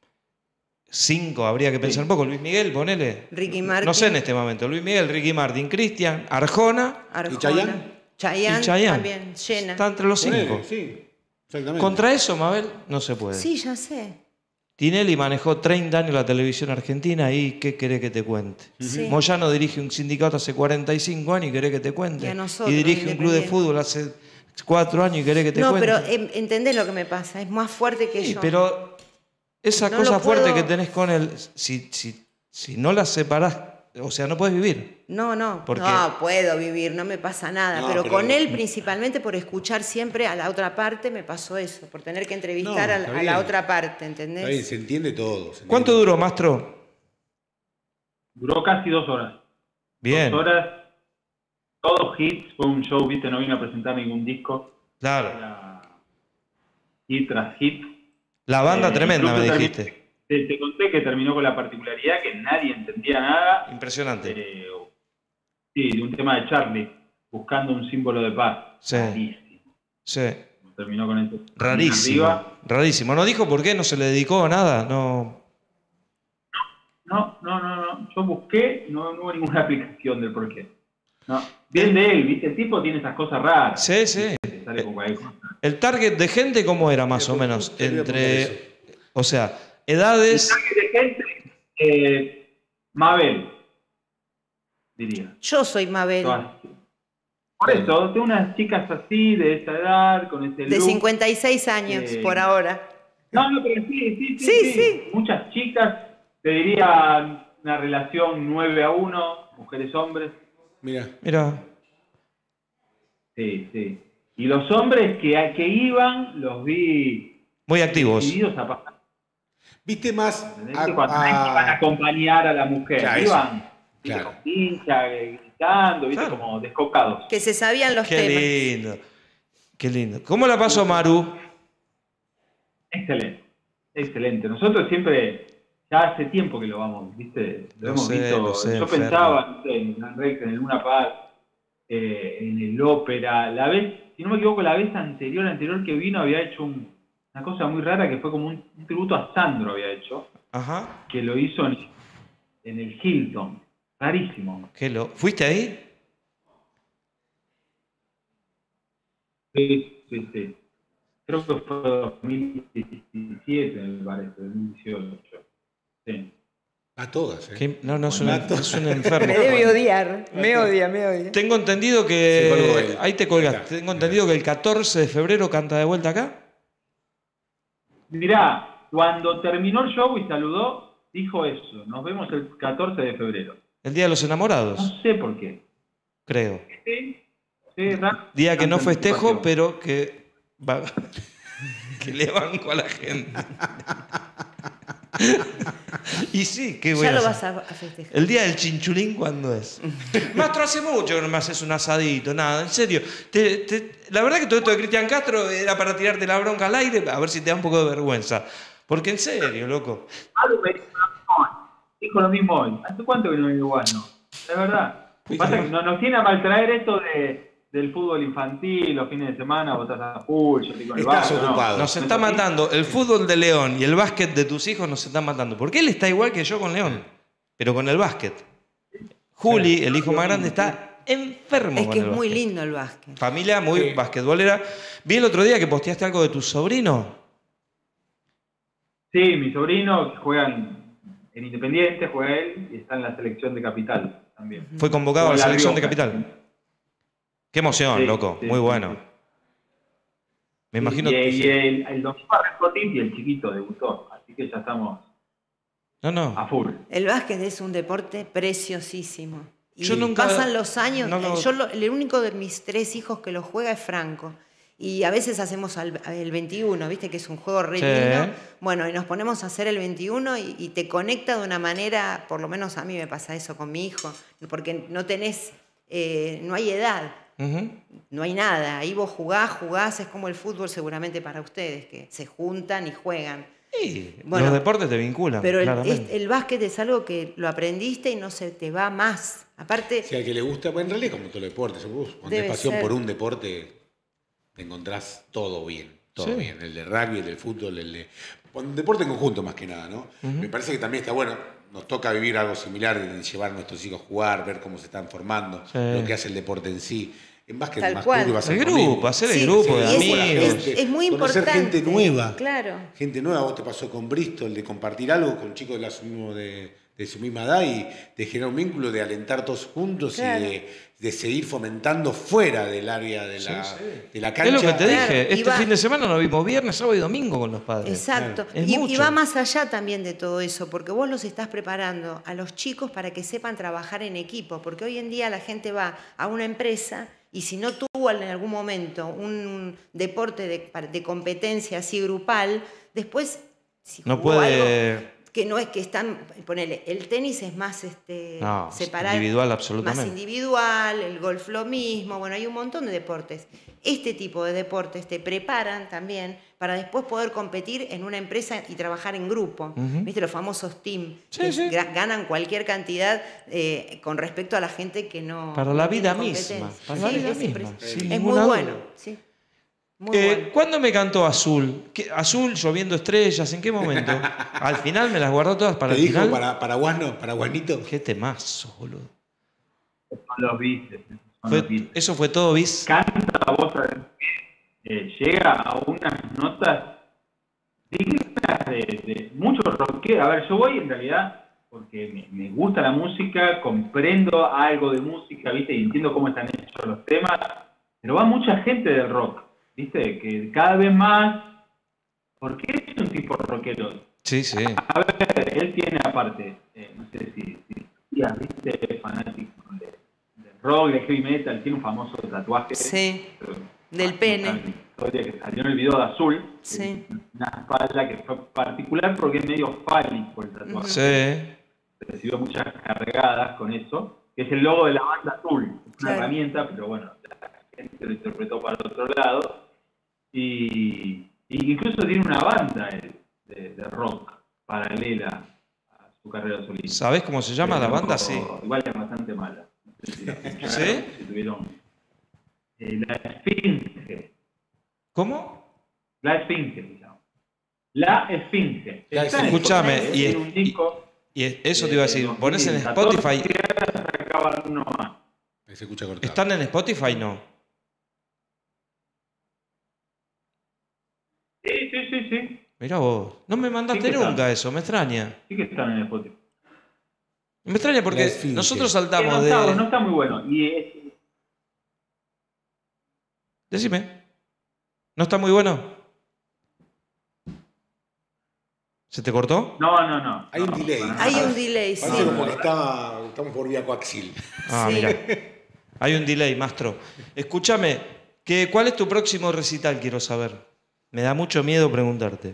5, habría que pensar un poco. Luis Miguel, ponele. Ricky Martin. No sé en este momento. Luis Miguel, Ricky Martin, Cristian, Arjona Arjona. Chayanne? y Chayanne Chayanne. también, llena. Está entre los 5. Ponele, sí, exactamente. Contra eso, Mabel, no se puede. Sí, ya sé. Tinelli manejó 30 años la televisión argentina y ¿qué querés que te cuente? Sí. Moyano dirige un sindicato hace 45 años y querés que te cuente. Y a nosotros, Y dirige un club de Independiente. fútbol hace 4 años y querés que te No, cuente. pero entendés lo que me pasa. Es más fuerte que Sí, yo. pero esa No cosa lo fuerte puedo- que tenés con él, si no la separás, o sea, no puedes vivir. No ¿Por qué? puedo vivir, no me pasa nada. No, pero pero- con él, principalmente por escuchar siempre a la otra parte, me pasó eso. Por tener que entrevistar No, a está la bien. otra parte, Está bien, ¿entendés? se entiende todo. se entiende ¿Cuánto todo. duró, Mastro? Duró casi 2 horas. Bien, 2 horas, todos hits, fue un show, viste, no vino a presentar ningún disco. claro. Era hit tras hit. La banda tremenda, me incluso dijiste. Te conté que terminó con la particularidad que nadie entendía nada. Impresionante. Sí, de un tema de Charlie, buscando un símbolo de paz. Sí. Rarísimo. Sí, Terminó con eso. rarísimo. Arriba. Rarísimo. ¿No dijo por qué? ¿No se le dedicó a nada? No. No. Yo busqué, no hubo ninguna aplicación del por qué. No. Bien de él, ¿viste? El tipo tiene esas cosas raras. Sí, sí. sale con cualquier cosa. ¿El target de gente cómo era más o menos? te voy a poner Entre, o sea, edades... De gente, Mabel, diría. Yo soy Mabel, Todas. Por eso, de unas chicas así, de esa edad, con ese de look. 56 años por ahora. No, pero sí. Sí. Muchas chicas, te diría una relación 9-1, mujeres-hombres. Mira. Mira, Sí. Y los hombres que iban, los vi muy activos. decididos a pasar. ¿Viste más Cuando iban a acompañar a la mujer, Claro, iban claro. con pincha, gritando, ¿viste? Claro. Como descocados. Que se sabían los Qué temas. lindo. Qué lindo. ¿Cómo la pasó Maru? Excelente. Nosotros siempre, ya hace tiempo que lo vamos, ¿viste? Lo hemos sé, visto. lo sé, Yo enfermo. pensaba, no sé, en el Rex, en el Luna Park, en el Ópera. La vez, si no me equivoco, la vez anterior que vino había hecho una cosa muy rara que fue como un tributo a Sandro había hecho, Ajá. que lo hizo en el Hilton. Rarísimo. ¿Fuiste ahí? Sí. Creo que fue 2017, me parece, 2018. Sí. A todas, ¿eh? No, es un Me enfermo. debe odiar. Me odia. Tengo entendido Se colgó que... él. Ahí te colgaste. Tengo entendido que el 14 de febrero canta de vuelta acá. Mirá, cuando terminó el show y saludó, dijo eso. Nos vemos el 14 de febrero. El Día de los Enamorados, No sé por qué. creo. Sí, Día que no tanta festejo, anticipación. pero que que le banco a la gente. Y sí, ¿qué voy Ya a lo hacer? vas a festejar. ¿El día del chinchulín cuándo es? Maestro, hace mucho que no me haces un asadito, nada, en serio. La verdad que todo esto de Cristian Castro era para tirarte la bronca al aire, a ver si te da un poco de vergüenza. Porque en serio, loco. Maru me dijo lo mismo hoy. ¿Hace cuánto que no vivo igual, no? De verdad. Pasa que nos tiene a maltraer esto del fútbol infantil, los fines de semana, votás a full, yo estoy con el Estás Barça, ocupado. Nos está matando. El fútbol de León y el básquet de tus hijos nos están matando. Porque él está igual que yo con León, pero con el básquet. Juli, el hijo más grande, está enfermo Es con que el es muy básquet. lindo el básquet. Familia muy Sí. basquetbolera. Vi el otro día que posteaste algo de tu sobrino. Sí, mi sobrino que juega en Independiente, juega él y está en la selección de Capital también. Fue convocado a la Con la selección de Rioja. Capital. Qué emoción, Sí, loco. sí, Muy sí, bueno. sí. Me imagino Y que... el domingo arrancó Tinti, el chiquito, debutó. Así que ya estamos No. a full. El básquet es un deporte preciosísimo. Y Yo nunca- pasan los años. no lo- El único de mis 3 hijos que lo juega es Franco. Y a veces hacemos el 21, ¿viste? Que es un juego re Sí. lindo. Bueno, y nos ponemos a hacer el 21 y te conecta de una manera, por lo menos a mí me pasa eso con mi hijo, porque no tenés, no hay edad. Ujú. No hay nada. Ahí vos jugás, es como el fútbol seguramente para ustedes, que se juntan y juegan. Y Bueno, los deportes te vinculan, Pero claramente. el básquet es algo que lo aprendiste y no se te va más. Aparte, Si al que le gusta, pues en realidad como todo el deporte, vos, cuando Debe hay pasión ser. por un deporte, te encontrás todo bien. Todo Sí. bien. El de rugby, el del fútbol, el de. Un deporte en conjunto más que nada, ¿no? Me parece que también está bueno. Nos toca vivir algo similar de llevar a nuestros hijos a jugar, ver cómo se están formando, Sí. lo que hace el deporte en sí. En básquet Tal más cual. club va a ser El lo grupo, mismo. hacer el sí, grupo de y amigos. es muy Conocer importante. gente nueva. Claro. Gente nueva, vos te pasó con Bristol, de compartir algo con chicos de su misma edad y de generar un vínculo, de alentar todos juntos Claro. y de seguir fomentando fuera del área de la cancha. Es lo que te Claro, dije. y Este va- fin de semana nos vimos viernes, sábado y domingo con los padres. Exacto. Es Y mucho. va más allá también de todo eso, porque vos los estás preparando a los chicos para que sepan trabajar en equipo, porque hoy en día la gente va a una empresa y si no tuvo en algún momento un deporte de competencia así grupal, después si No jugó algo puede... que no es que están, ponele, el tenis es más No, separado, individual más absolutamente. individual, el golf lo mismo, bueno, hay un montón de deportes. Este tipo de deportes te preparan también para después poder competir en una empresa y trabajar en grupo. ¿Viste los famosos team? Sí, que sí. ganan cualquier cantidad con respecto a la gente que no. Para la no vida tiene misma, competencia. para la Sí, vida es misma, impres- sin Es ninguna muy duda. bueno, sí. Muy bueno. ¿Cuándo me cantó Azul? Azul, lloviendo estrellas, ¿en qué momento? Al final me las guardó todas para Te el dijo final. para Guasno, para Guasnito. Qué temazo, boludo. Son los bices. son los bices. Eso fue todo bis. Canta la voz llega a unas notas dignas de mucho rockero. A ver, yo voy en realidad porque me gusta la música, comprendo algo de música, ¿viste? Y entiendo cómo están hechos los temas, pero va mucha gente del rock, ¿viste? Que cada vez más, porque es un tipo rockero. Sí, sí. A ver, él tiene aparte, no sé si ¿viste? Fanático de rock, de heavy metal, tiene un famoso tatuaje. Sí, del pene. Que salió en el video de Azul. Sí. Una espalda que fue particular porque es medio fálico el tatuaje. Sí. Recibió muchas cargadas con eso, que es el logo de la banda Azul. Es una Claro. herramienta, pero bueno, la gente lo interpretó para el otro lado. Y incluso tiene una banda de rock paralela a su carrera solista. ¿Sabés cómo se llama la banda? Sí. Igual es bastante mala. No sé si la escucharon, ¿Sí? si tuvieron. La Esfinge. ¿Cómo? La Esfinge se llama. La Esfinge. La Está en Escúchame, Spotify, tiene un disco. Y eso te iba a decir, pones en 2014, Spotify. sacaba uno más. Se escucha cortado. ¿Están en Spotify? No. Sí. Mirá vos. No me mandaste Sí que están. nunca eso, me extraña. Sí que están en Spotify. Me extraña La porque Esfinge. nosotros Que saltamos no, de... no está muy bueno. Y Decime. ¿No está muy bueno? ¿Se te cortó? no. Hay un No, delay. para nada. Hay un delay, sí. Parece como que estamos por vía coaxil. Ah, Sí. mira. Hay un delay, Mastro. Escúchame, ¿cuál es tu próximo recital? Quiero saber. Me da mucho miedo preguntarte.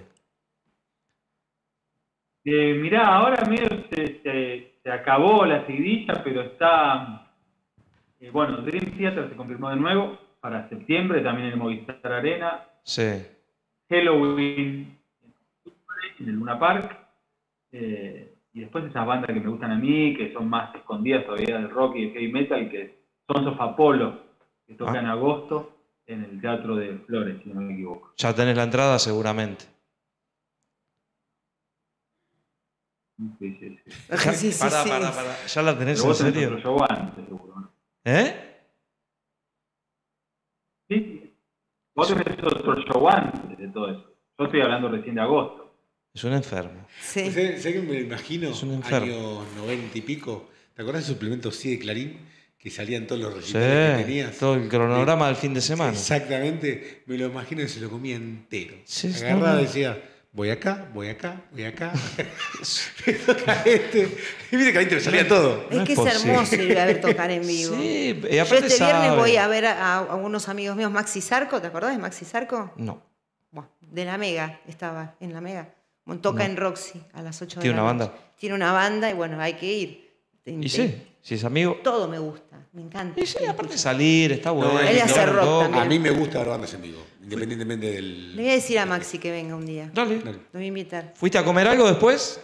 Mirá, ahora medio se acabó la seguidilla, pero está... bueno, Dream Theater se confirmó de nuevo para septiembre, también en el Movistar Arena. Sí. Halloween en el Luna Park. Y después esas bandas que me gustan a mí, que son más escondidas todavía del rock y del heavy metal, que son Sons of Apollo, que toca en agosto en el Teatro de Flores, si no me equivoco. Ya tenés la entrada seguramente. Sí. Sí, sí, Pará. sí. ¿Ya la tenés Pero en vos tenés serio? otro show antes, seguro, ¿no? ¿Eh? Sí. Vos tenés otro show antes de todo eso. Yo estoy hablando recién de agosto. Es un enfermo. Sí. ¿Sabés que me lo imagino? Es un enfermo. Años 90 y pico. ¿Te acordás del suplemento sí de Clarín? Que salían todos los recitales que Sí. tenías. Todo el cronograma del fin de semana. Exactamente. Me lo imagino y se lo comía entero. Sí, sí, Agarraba no. y decía, voy acá. Me toca este. Y viste que ahí te salía todo. Es No que es es posible. hermoso ir a ver tocar en vivo. Sí, y Yo aparte este viernes sabe. voy a ver a unos amigos míos, Maxi Zarco, ¿te acordás de Maxi Zarco? No. Bueno, de la Mega, estaba en la Mega. Bueno, toca en Roxy a las 8 de ¿Tiene la una noche. banda? Tiene una banda y bueno, hay que ir. Y sí, si es amigo. Todo me gusta, me encanta. Y sí, aparte salir, está bueno. él hace tocar un rock poco. también. A mí me gusta ver bandas en vivo. Independientemente del... Le voy a decir a Maxi que venga un día. Dale. Dale. Lo voy a invitar. ¿Fuiste a comer algo después?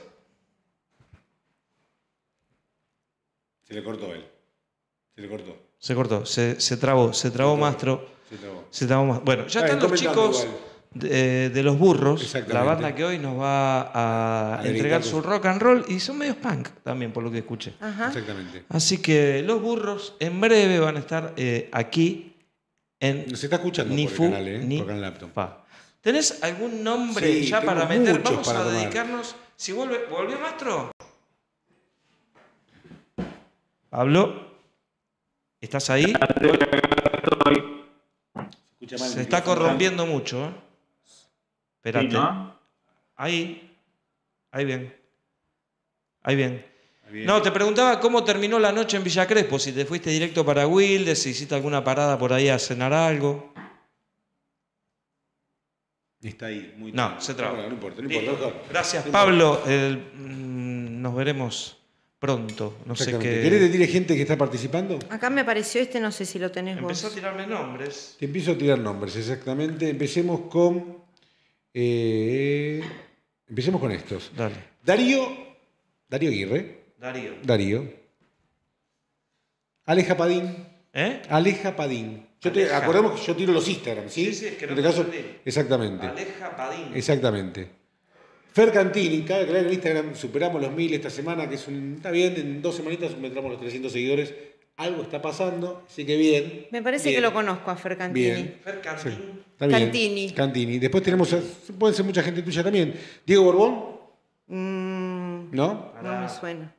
Se le cortó él. Se le cortó. Se cortó, se trabó, Mastro. Se trabó. Se trabó más. Bueno, ya están los comentando chicos igual. de Los Burros, Exactamente. la banda que hoy nos va a A entregar dedicar su sus- rock and roll y son medios punk también, por lo que escuché. Ajá. Exactamente. Así que Los Burros en breve van a estar aquí en Nos está escuchando Ni por fu el canal, ni por Canal Laptop. fa. ¿Tenés algún nombre Sí, ya tengo para meter? muchos Vamos para a tomar. dedicarnos. Si ¿volvió Mastro? Pablo, ¿estás ahí? Escucha mal el Se está micrófono. corrompiendo mucho, ¿eh? Espérate. Sí, ¿no? Ahí bien. Ahí bien. Bien. No, te preguntaba cómo terminó la noche en Villa Crespo, si te fuiste directo para Wilde, si hiciste alguna parada por ahí a cenar algo. Está ahí. Muy No, tranquilo. se trabó. Bueno, no importa. Listo. Mejor. Gracias, No Pablo. Nos veremos pronto. No sé Exactamente. qué. ¿Querés decirle gente que está participando? Acá me apareció este, no sé si lo tenés Empezó a vos. tirarme nombres. Te empiezo a tirar nombres, exactamente. Empecemos con estos. Dale. Darío Aguirre. Darío. Aleja Padín. ¿Eh? Aleja Padín. Aleja. Acordemos que yo tiro los Instagram, ¿sí? Sí, sí, es que no en este me caso, entendí. exactamente. Aleja Padín. Exactamente. Fer Cantini, cabe aclarar en Instagram, superamos los 1000 esta semana, que es está bien, en 2 semanitas superamos los 300 seguidores. Algo está pasando, así que bien. Me parece bien, que lo conozco a Fer Cantini. Bien. Fer Sí, Cantini. está bien. Cantini. Cantini. Después tenemos, puede ser mucha gente tuya también. Diego Borbón, ¿no? No me suena.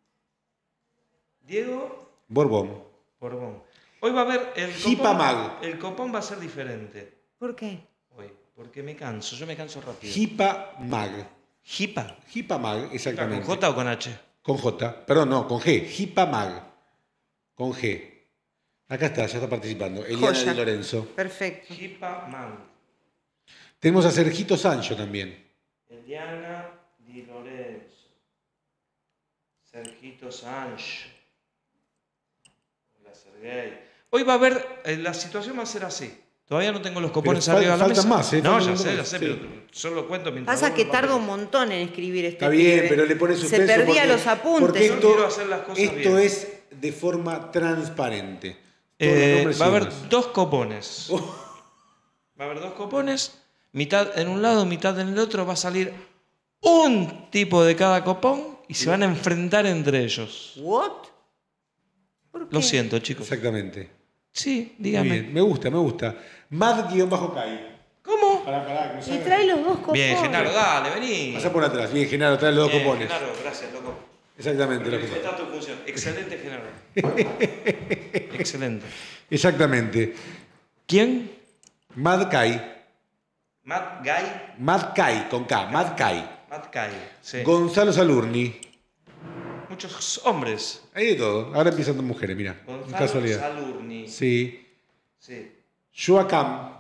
Diego Borbón. Borbón. Hoy va a haber el Jipa copón. Mag. El copón va a ser diferente ¿Por qué? hoy, porque me canso, yo me canso rápido. Jipa Mag. Jipa. Jipa Mag, ¿Con exactamente. J o con H? Con J. Perdón, no, con G. Jipa Mag. Con G. Acá está, ya está participando. Eliana Joya. Di Lorenzo. Perfecto. Jipa Man. Tenemos a Sergito Sancho también. Eliana Di Lorenzo. Sergito Sancho. Hola, Sergey. Hoy va a haber, la situación va a ser así. Todavía no tengo los copones Pero arriba de la faltan mesa. más, ¿eh? No, Faltan ya un sé, montón. ya sé, Sí. pero solo cuento mientras Pasa hago que los tarda un papeles. montón en escribir este Está bien, pibe. pero le pone Se suspenso. perdía porque- los apuntes. Porque Yo quiero hacer las cosas esto bien. es de forma transparente. Todos los nombres Va a y haber demás. 2 copones. Va a haber 2 copones, mitad en un lado, mitad en el otro. Va a salir un tipo de cada copón y se van a enfrentar entre ellos. ¿What? ¿Por qué? Lo siento, chicos. Exactamente. Sí, Muy dígame. bien, me gusta, me gusta. Mad-Kai. ¿Cómo? Pará, que no Y sabe. trae los dos copones. Bien, Genaro, dale, vení. Pasá por atrás. Bien, Genaro, trae los dos Bien, copones. Genaro, gracias, loco. Exactamente, los copones. Está tu función. Excelente, Genaro. Excelente. Exactamente. ¿Quién? Mad-Kai. Matt Guy. Mad-Kai, con K. Mad-Kai. Matt Guy. Sí. Gonzalo Salurni. Muchos hombres. Hay de todo. Ahora empiezan dos mujeres, mira. Gonzalo Casualidad. Salurni. Sí. Sí. Joacam.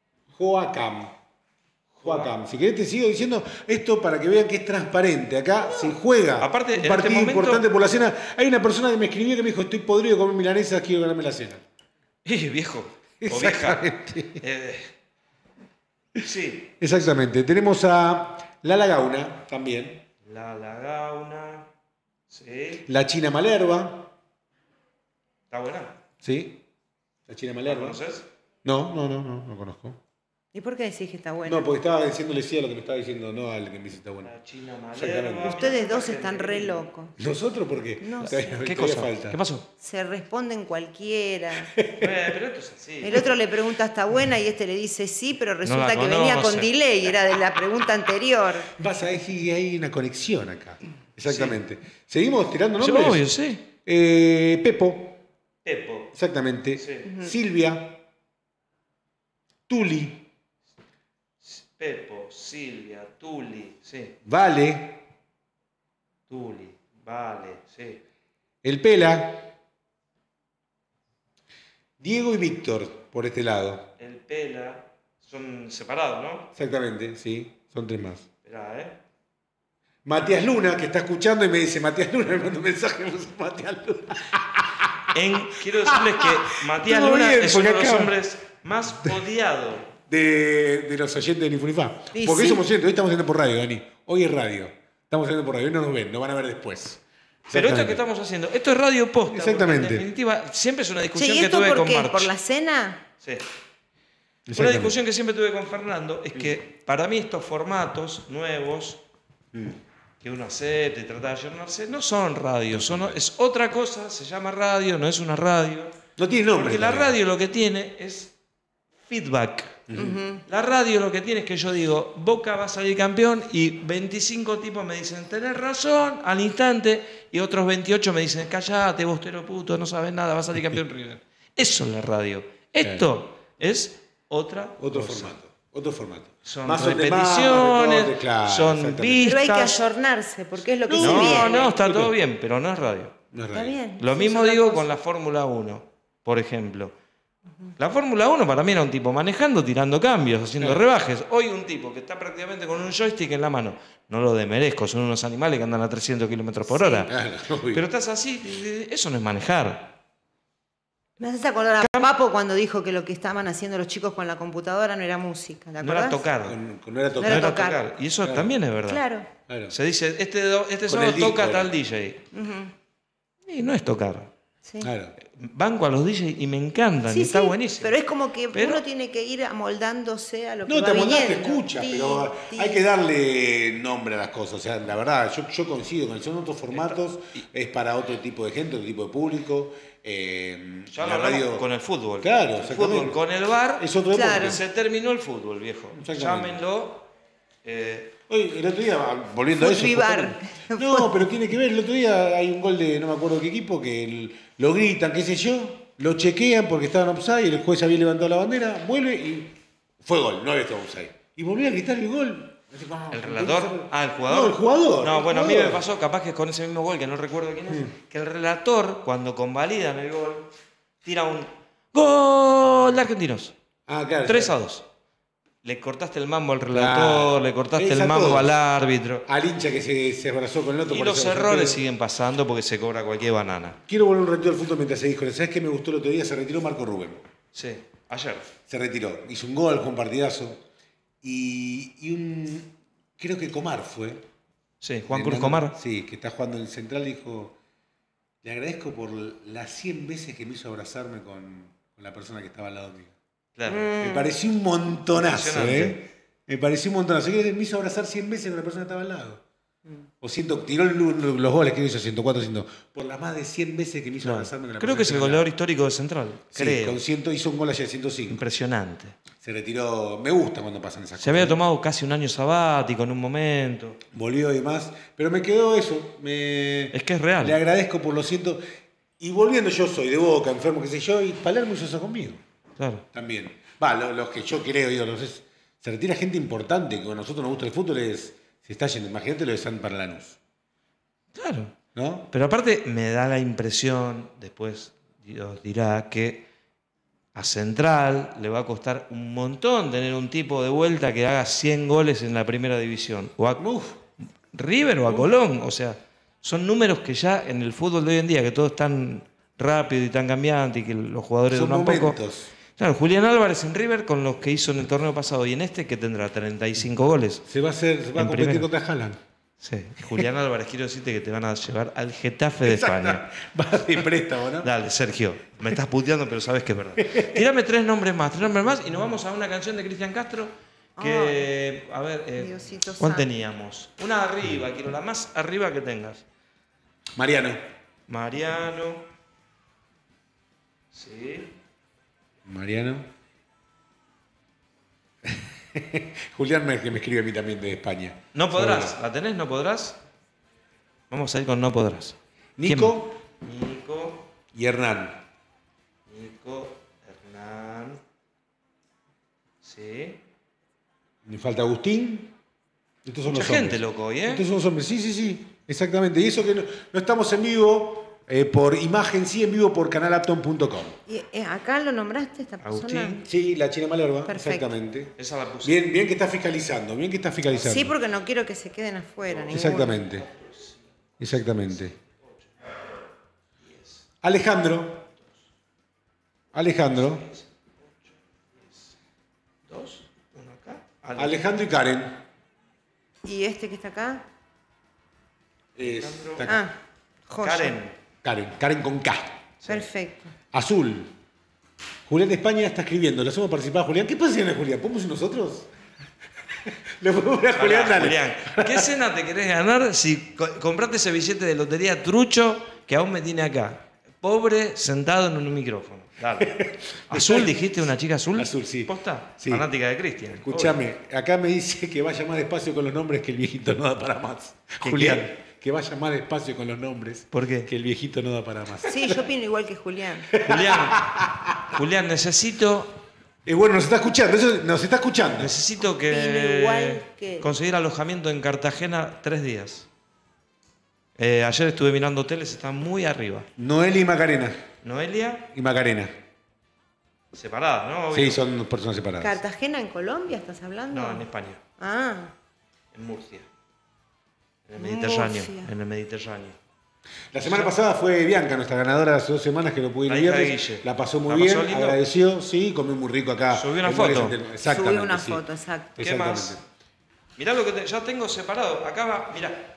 Si querés te sigo diciendo esto para que vean que es transparente. Acá se juega Aparte, un en partido este momento- importante por la cena. Hay una persona que me escribió que me dijo, estoy podrido de comer milanesas, quiero ganarme la cena. Viejo. O vieja. Exactamente. Sí. Exactamente. Tenemos a Lala Gauna también. La Lagauna. Sí. La China Malerva. Está buena. ¿Sí? La China ¿La Malerva. conoces? No conozco. ¿Y por qué decís que está bueno? No, porque estaba diciéndole sí a lo que me estaba diciendo, no al que me dice está bueno. La China Exactamente. Malerva. Ustedes dos están re locos. ¿Nosotros por qué? No Todavía- ¿Qué todavía cosa? falta. ¿Qué pasó? Se responden cualquiera. Pero esto es así. El otro le pregunta, ¿está buena? Y este le dice sí, pero resulta la que venía conoce. con delay, era de la pregunta anterior. Vas a ver si hay una conexión acá. Exactamente. Seguimos tirando Sí, nombres. obvio, sí. Pepo, Pepo. exactamente. Sí. Silvia. Tuli. Pepo, Silvia, Tuli. Sí. Vale. Tuli. Vale, sí. El Pela. Diego y Víctor, por este lado. El Pela. Son separados, ¿no? Exactamente, sí. Son tres más. Esperá, ¿eh? Matías Luna, que está escuchando y me dice, Matías Luna, me manda un mensaje, me puso Matías Luna. Quiero decirles que Matías Todo Luna bien, es uno de porque los acá- hombres más odiados. De los oyentes de Nifunifá. Y Porque hoy sí. somos oyentes, hoy estamos haciendo por radio, Dani. Hoy es radio. Estamos haciendo por radio, hoy no nos ven, nos van a ver después. Pero esto Exactamente. que estamos haciendo, esto es radio posta. porque Exactamente. En definitiva, siempre es una Che, discusión ¿y que esto tuve por con qué? March. ¿Por la cena? Sí. Una Exactamente. discusión que siempre tuve con Fernando es que para mí estos formatos nuevos que uno acepta y trata de ayornarse no son radio, es otra cosa, se llama radio, no es una radio. No tiene nombre. Porque la todavía. radio lo que tiene es feedback. La radio lo que tiene es que yo digo, Boca va a salir campeón y 25 tipos me dicen, tenés razón, al instante, y otros 28 me dicen, callate, bostero puto, no sabes nada, va a salir campeón River. Eso es la radio. Esto es otra Otro cosa. formato. Otro formato. Son Más on demand, repeticiones, recorte, claro, son exactamente. vistas. Pero hay que ayornarse, porque es lo que se No, viene. no, está todo bien, pero no es radio. No es Está radio. bien. Lo sí, mismo es otra digo cosa. con la Fórmula 1, por ejemplo. La Fórmula 1 para mí era un tipo manejando, tirando cambios, haciendo rebajes. Hoy un tipo que está prácticamente con un joystick en la mano. No lo demerezco, son unos animales que andan a 300 kilómetros por hora. Claro, obvio. Pero estás así, eso no es manejar. Me haces acordar a Papo cuando dijo que lo que estaban haciendo los chicos con la computadora no era música. ¿Te No acordás? era tocar. No era No tocar. No era era tocar. tocar. Y eso también es verdad. Claro. Claro. Se dice, este Con sábado el disco toca era. tal DJ. Y no es tocar. Sí. Claro. Banco a los DJs y me encantan, Sí, y está sí, buenísimo. pero es como que Pero- uno tiene que ir amoldándose a lo que No, va te amoldás, te viniendo. escuchas, Ti, pero ti. hay que darle nombre a las cosas. O sea, la verdad, yo coincido con eso. Son otros formatos, es para otro tipo de gente, otro tipo de público. Ya lo la hablamos radio con el fútbol. Claro, el exactamente. fútbol con el VAR. es otro Claro. deporte. Se terminó el fútbol, viejo. Exactamente. Llámenlo. Oye, el otro día, volviendo a eso. Futbivar. No, pero tiene que ver. El otro día hay un gol de no me acuerdo qué equipo que lo gritan, qué sé yo, lo chequean porque estaban offside, el juez había levantado la bandera, vuelve y fue gol, no había estado offside. Y volvió a gritar el gol. ¿El relator? Ah, ¿el jugador? No, el jugador. No, el bueno, a mí jugador. me pasó, capaz que con ese mismo gol, que no recuerdo quién es, que el relator, cuando convalidan el gol, tira un gol de Argentinos. Ah, claro. 3-2. Le cortaste el mambo al relator, Claro. le cortaste Es el a mambo todos. al árbitro. Al hincha que se abrazó con el otro. Y por los ese errores partido. siguen pasando porque se cobra cualquier banana. Quiero volver un ratito al fútbol mientras seguís con eso. ¿Sabes qué me gustó el otro día? Se retiró Marco Rubén. Sí, ayer. Se retiró. Hizo un gol, jugó un partidazo. Y un... Creo que Comar fue. Sí, Juan Cruz Comar. Sí, que está jugando en el Central, dijo... Le agradezco por las 100 veces que me hizo abrazarme con la persona que estaba al lado mío. Claro. Me pareció un montonazo, Impresionante. Me pareció un montonazo. Que me hizo abrazar 100 veces con la persona que estaba al lado. O tiró los goles que hizo 104, 100. Por las más de 100 veces que me hizo abrazarme con la persona. Creo que es el goleador histórico de Central. Sí, Creo. con 100, hizo un gol ayer, 105. Impresionante. Se retiró. Me gusta cuando pasan esas cosas. Se había tomado casi un año sabático en un momento. Volvió y demás. Pero me quedó eso. Es que es real. Le agradezco por lo siento. Y volviendo, yo soy de Boca, enfermo, qué sé yo, y Palermo hizo eso conmigo. Claro. También. Los que yo creo, ídolos, se retira gente importante, que a nosotros nos gusta el fútbol, se está yendo. Imagínate lo de San Parlanús. Claro. ¿No? Pero aparte me da la impresión, después Dios dirá, que a Central le va a costar un montón tener un tipo de vuelta que haga 100 goles en la primera división. O a Uf. River o a Colón. O sea, son números que ya en el fútbol de hoy en día, que todo es tan rápido y tan cambiante y que los jugadores Son duran poco. momentos. Claro, Julián Álvarez en River con los que hizo en el torneo pasado y en este que tendrá 35 goles. Se va a En competir primera. contra Haaland. Sí. Julián Álvarez, quiero decirte que te van a llevar al Getafe de España. Va de préstamo, ¿no? Dale, Sergio, me estás puteando, pero sabes que es verdad. Tírame tres nombres más y nos vamos a una canción de Cristian Castro que, a ver, Diosito ¿cuál santo. teníamos? Una arriba, quiero la más arriba que tengas. Mariano. Mariano. Sí. Mariano. Julián que me escribe a mí también de España. No podrás, ¿la tenés? ¿No podrás? Vamos a ir con No podrás. Nico ¿Quién? Nico, y Hernán. Hernán. Sí. Me falta Agustín. Estos son Mucha los hombres. gente, loco, hoy, ¿eh? Estos son los hombres. Sí. Exactamente. Y eso que no estamos en vivo por imagen, sí, en vivo por canalapton.com. ¿Y acá lo nombraste esta persona? Agustín. Sí, la China Malerva. Perfecto. Exactamente. Esa la puse. Bien que está fiscalizando. Bien que está fiscalizando. Sí, porque no quiero que se queden afuera. ninguno. Exactamente. Alejandro. Dos, uno acá. Alejandro y Karen. ¿Y este que está acá? Está acá. Ah, joya. Karen con K. Perfecto. Azul. Julián de España está escribiendo. ¿Le hacemos participar a Julián? ¿Qué pasa en Julián? ¿Podemos ir nosotros? ¿Le podemos ver a Julián? Pará, Dale. Julián, ¿qué cena te querés ganar si compraste ese billete de lotería trucho que aún me tiene acá? Pobre, sentado en un micrófono. Dale. ¿Azul dijiste? ¿Una chica azul? Azul, sí. ¿Posta? Sí. Fanática de Cristian. Escúchame, acá me dice que vaya más despacio con los nombres que el viejito no da para más. ¿Qué, Julián, qué? que vaya más despacio con los nombres. ¿Por qué? Que el viejito no da para más. Sí, yo opino igual que Julián. Julián, necesito Bueno, nos está escuchando, eso nos está escuchando. Necesito Opino igual que que- conseguir alojamiento en Cartagena 3 días. Ayer estuve mirando hoteles, están muy arriba. Noel y Macarena. Noelia, Y Macarena. separada, ¿no? Sí, Obvio. son personas separadas. ¿Cartagena en Colombia estás hablando? No, en España, Ah, en Murcia. En el Mediterráneo. Murcia. En el Mediterráneo. La semana pasada fue Bianca, nuestra ganadora, hace 2 semanas que no pudo ir La el hija de viernes. Guille. La pasó muy ¿La bien, pasó lindo? agradeció, sí, comió muy rico acá. Subió una En foto. Morales. Exactamente, subí una sí. foto, exacto. ¿Qué Exactamente. más? Mirá lo que ya tengo separado. Acá va, mirá.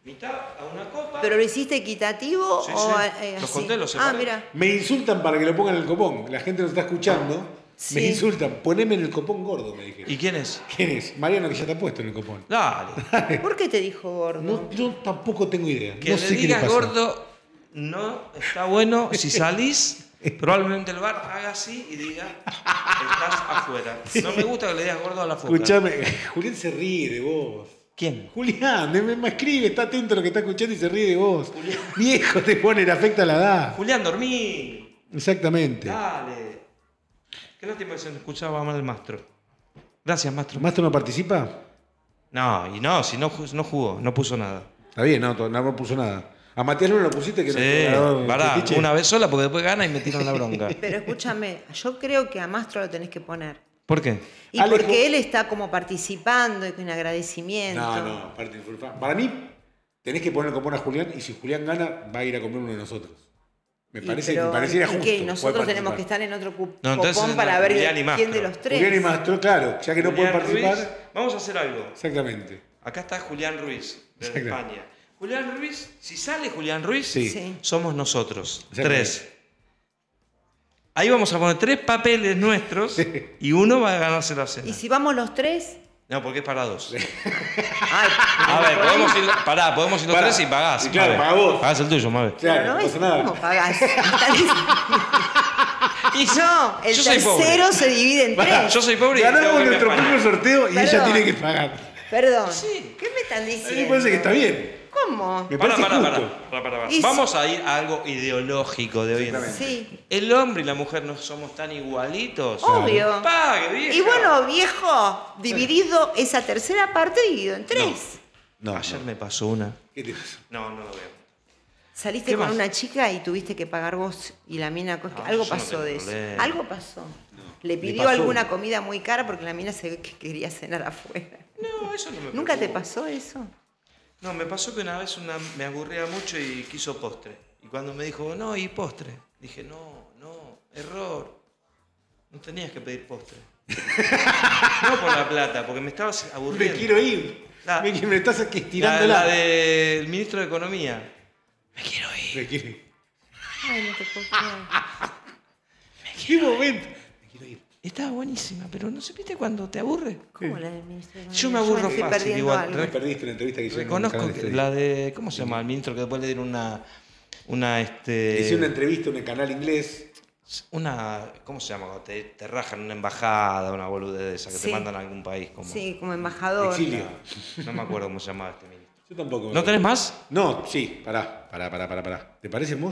mitad a una copa. ¿Pero lo hiciste equitativo Sí, o sí. Los así? conté, los Ah, separé. mira. Me insultan para que lo pongan en el copón. La gente nos está escuchando. Sí. Me insultan. Poneme en el copón gordo, me dijeron. ¿Y quién es? ¿Quién es? Mariano, que ya está puesto en el copón. Dale. ¿Por qué te dijo gordo? No, yo tampoco tengo idea. Que no le sé qué le digas pasa. gordo no está bueno. Si salís, probablemente el bar haga así y diga, estás afuera. No me gusta que le digas gordo a la foca. Escuchame, Julián se ríe de vos. ¿Quién? Julián, me escribe, está atento a lo que está escuchando y se ríe de vos. Viejo, te pone, le afecta la edad. Julián, dormí. Exactamente. Dale. Qué lástima que se escuchaba mal el maestro. Gracias, maestro. ¿El maestro no participa? No, y no, si no jugó, no puso nada. Está bien, no puso nada. A Matías no lo pusiste que Sí, pará, una vez sola porque después gana y me tiran la bronca. Pero escúchame, yo creo que a Mastro lo tenés que poner. ¿Por qué? Y Alejo. porque él está como participando y con agradecimiento. No, para mí tenés que poner el copón a Julián y si Julián gana va a ir a comer uno de nosotros. Me pareciera ¿y justo. qué? Nosotros poder tenemos que participar. estar en otro No, entonces copón para no, ver Julián y quién Mastro. de los tres. Julián y Mastro, claro, ya que no pueden Julián participar. Ruiz, vamos a hacer algo. Exactamente. Acá está Julián Ruiz, desde Exacto. España. Julián Ruiz, si sale Julián Ruiz, Sí. Sí. somos nosotros. Exactamente. 3. Ahí vamos a poner 3 papeles nuestros y uno va a ganarse la cena. ¿Y si vamos los tres? No, porque es para 2. Ay, A ver, podemos ir los Pará. 3 y pagás. Y claro, Mabe. pagá vos. Pagás el tuyo, Mabe. Claro, pero no no es pasa nada. cómo pagás. Están diciendo- Y No, el yo soy pobre. tercero se divide en Pará, tres. Yo soy pobre y tengo Ganamos que ir a nuestro España. propio sorteo y ella Perdón. tiene que pagar. Perdón. Sí. ¿Qué me están A mí diciendo? me parece que está bien. ¿Cómo? Me Pará, parece pará, justo. pará. Y Vamos a ir a algo ideológico de hoy en día. Sí, El hombre y la mujer no somos tan igualitos. obvio. Pague, vieja. Y bueno, viejo, dividido, esa tercera parte dividido en tres. No, Ayer me pasó una. ¿Qué te pasa? No lo veo. Saliste ¿Qué con más? una chica y tuviste que pagar vos y la mina... No, algo yo no pasó tengo de eso. problema. Algo pasó. Le me pidió pasó. alguna comida muy cara porque la mina se ve que quería cenar afuera. No, eso no me ¿Nunca te preocupa. pasó eso? No, me pasó que una vez me aburría mucho y quiso postre. Y cuando me dijo, no, ¿y postre? Dije, no, error. No tenías que pedir postre. No por la plata, porque me estabas Me aburriendo. quiero ir. La- Me estás aquí La, estirando la del ministro de Economía. Me quiero ir. Me quiero ir. Ay, no te puedo creer. ¿Qué momento? Me quiero ir. Estaba buenísima, pero ¿no se viste cuando te aburre? ¿Cómo la del ministro de Yo me Economía? aburro estoy fácil, perdiendo igual. algo. Me perdiste una entrevista que hicieron en un Reconozco canal que de la de... ¿Cómo se llama? El ministro que después le dieron una Hice una entrevista en el canal inglés. ¿Cómo se llama? Cuando te rajan una embajada, una boludez de esa que Sí. te mandan a algún país. Como, Sí, como embajador. Exilio. No me acuerdo cómo se llamaba este ministro. Yo tampoco. me ¿No acuerdo. tenés más? No, sí, pará. ¿Te parece, amor?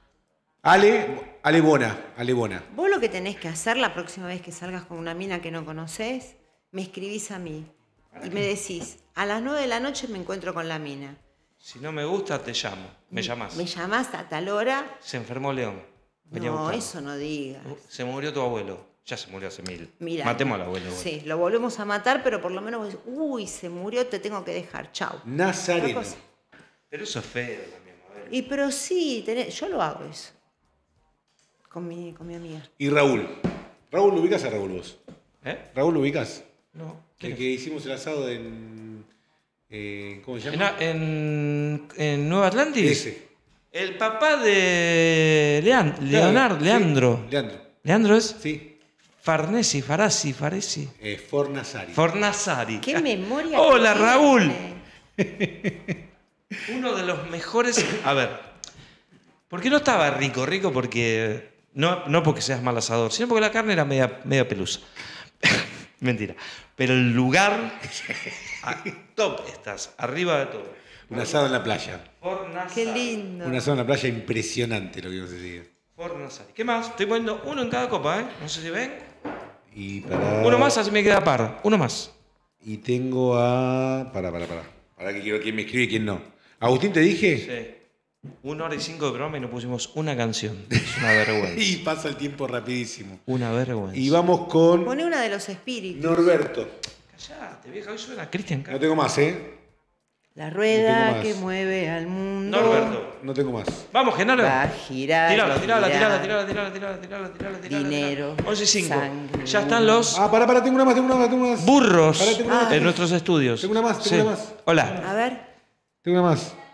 Ale Bona. Vos lo que tenés que hacer la próxima vez que salgas con una mina que no conoces, me escribís a mí y me decís, a las 9 de la noche me encuentro con la mina. Si no me gusta, te llamo. Me llamás. Me llamás a tal hora. Se enfermó León. Vení a No, buscarlo. eso no digas. Se murió tu abuelo. Ya se murió hace 1000. Mira, Matemos al abuelo. bueno. Sí, lo volvemos a matar, pero por lo menos vos decís, uy, se murió, te tengo que dejar, chau. Nazareno. Otra cosa. Pero eso es feo también. A ver. Y pero sí, yo lo hago eso. Con mi amiga. Y Raúl. Raúl, ¿lo ubicas a Raúl vos? ¿Eh? ¿Raúl lo ubicas? No. El que hicimos el asado en... ¿Cómo se llama? ¿En Nueva Atlantis? Ese. El papá de Claro, Leandro. sí, Leandro. ¿Leandro es? Sí. Faresi. Fornazari. Fornazari. ¡Qué memoria! Hola, que Raúl. tiene! Uno de los mejores. A ver. ¿Por qué no estaba rico? Rico porque. No porque seas mal asador, sino porque la carne era media pelusa. Mentira. Pero el lugar. Top estás. Arriba de todo. Un asado en la playa. Fornazari. ¡Qué lindo! Un asado en la playa impresionante lo que vos decís. Fornazari. ¿Qué más? Estoy poniendo uno en cada copa, ¿eh? No sé si ven. Y para... Uno más, así me queda par. Uno más. Y tengo a... Pará que quiero quién me escribe y quién no. Agustín, ¿te dije? Sí. 1 hora y 5 de programa y no pusimos una canción. Es una vergüenza. Y pasa el tiempo rapidísimo. Una vergüenza. Y vamos con Pone una de los espíritus. Norberto. Callate, vieja. Hoy suena Cristian No Castro. tengo más, ¿eh? La No rueda tengo más. que mueve al mundo. Norberto. No tengo más. Vamos, Genaro. Va a girar. Tirala. Dinero, 11:05. sangre. Ya están los Ah, pará, tengo una más. burros Pará, tengo una más. en nuestros estudios. Tengo una más. Hola. A ver. Tengo una más.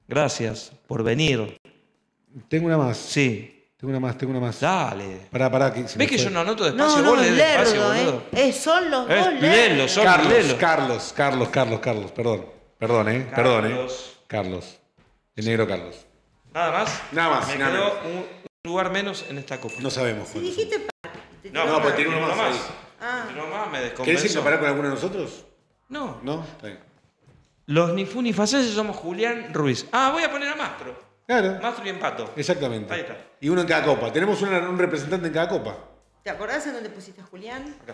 Gracias por venir. Tengo una más. Sí. Tengo una más. Dale. Pará, que se me ¿Ves que fue. yo no anoto despacio? No, Vos lees despacio, lerdo, boludo. Son los dos Léelo, lerdos. son Carlos, léelo. Carlos, perdón. Carlos. El negro Carlos. Nada más. Nada más, Me nada quedó un lugar menos en esta copa. No sabemos. Si cuántos dijiste No, pues tiene uno más ahí. Uno más me son. desconvenzo. ¿Querés separar con alguno de nosotros? No. No, está bien. Los ni fu ni faceses somos Julián Ruiz. Ah, voy a poner a Mastro. Claro, Mastro y Empato. exactamente. Ahí está. Y uno en cada copa. Tenemos un representante en cada copa. ¿Te acordás en dónde pusiste a Julián? Acá.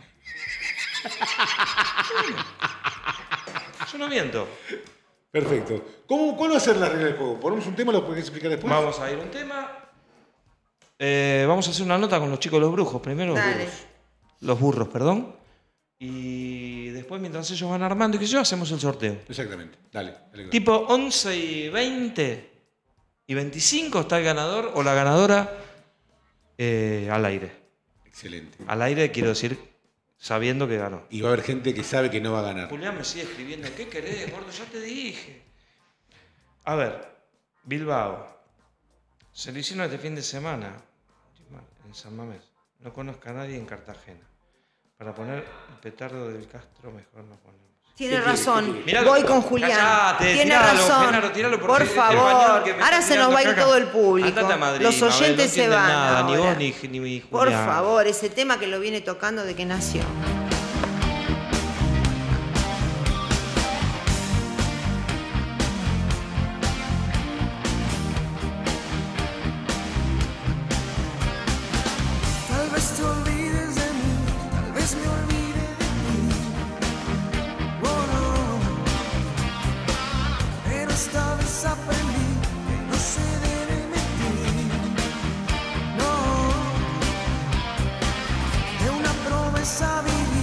Yo no miento. Perfecto. ¿Cuál va a ser la regla del juego? ¿Ponemos un tema? ¿Lo puedes explicar después? Vamos a ir a un tema. Vamos a hacer una nota con los chicos de los brujos. Primero Dale. los burros, perdón. Y después, mientras ellos van armando y qué sé yo, hacemos el sorteo. Exactamente. Dale. Tipo 11 y 20 y 25 está el ganador o la ganadora al aire. Excelente. Al aire quiero decir sabiendo que ganó. Y va a haber gente que sabe que no va a ganar. Julián me sigue escribiendo. ¿Qué querés, gordo? Ya te dije. A ver, Bilbao. Se lo hicieron este fin de semana en San Mamés. No conozco a nadie en Cartagena. Para poner el petardo del Castro mejor no ponemos. Tiene ¿Qué quiere? razón. Miralo. Voy con Julián. Callate, Tiene tiralo, razón. Genaro, tiralo, porque Por el español favor. que me Ahora está se nos va a ir tirando todo acá. el público. Andate a Madrid, Los Mabel, oyentes no se entienden van. nada, ni ahora. vos ni Julián. Por favor, ese tema que lo viene tocando de que nació. Tal vez te olvides de mí, tal vez me olvide de ti. Oh, no. Pero esta vez aprendí que no se debe mentir. No, de una promesa vivir.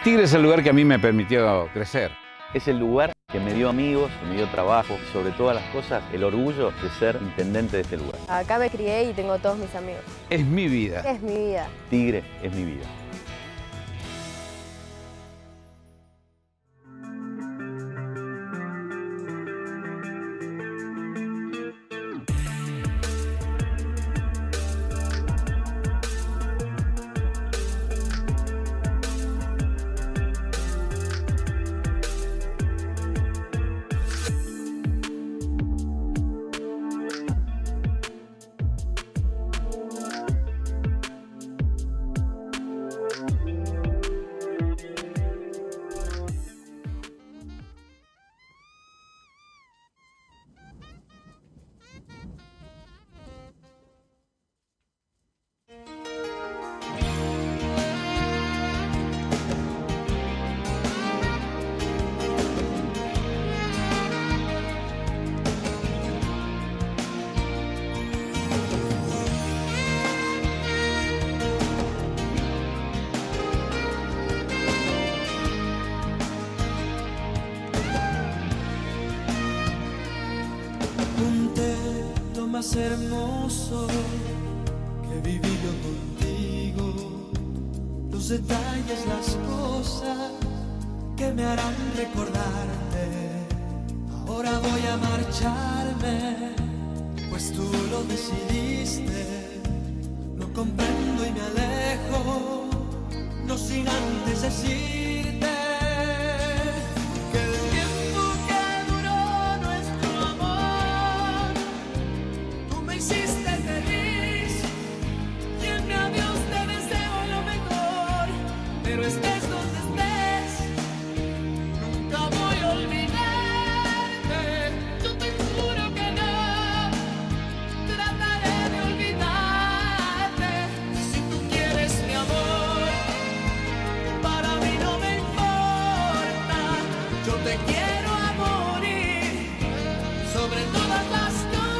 Tigre es el lugar que a mí me permitió crecer. Es el lugar que me dio amigos, que me dio trabajo y sobre todas las cosas el orgullo de ser intendente de este lugar. Acá me crié y tengo todos mis amigos. Es mi vida. Es mi vida. Tigre es mi vida. Más hermoso que viví yo contigo, los detalles, las cosas que me harán recordarte. Ahora voy a marcharme, pues tú lo decidiste. Lo comprendo y me alejo, no sin antes decirte que el tiempo que duró nuestro amor, tú me hiciste feliz y en mi adiós te deseo lo mejor. Pero estés donde estés, nunca voy a olvidarte. Yo te juro que no trataré de olvidarte. Si tú quieres mi amor, para mí no me importa. Yo te quiero a morir sobre todas las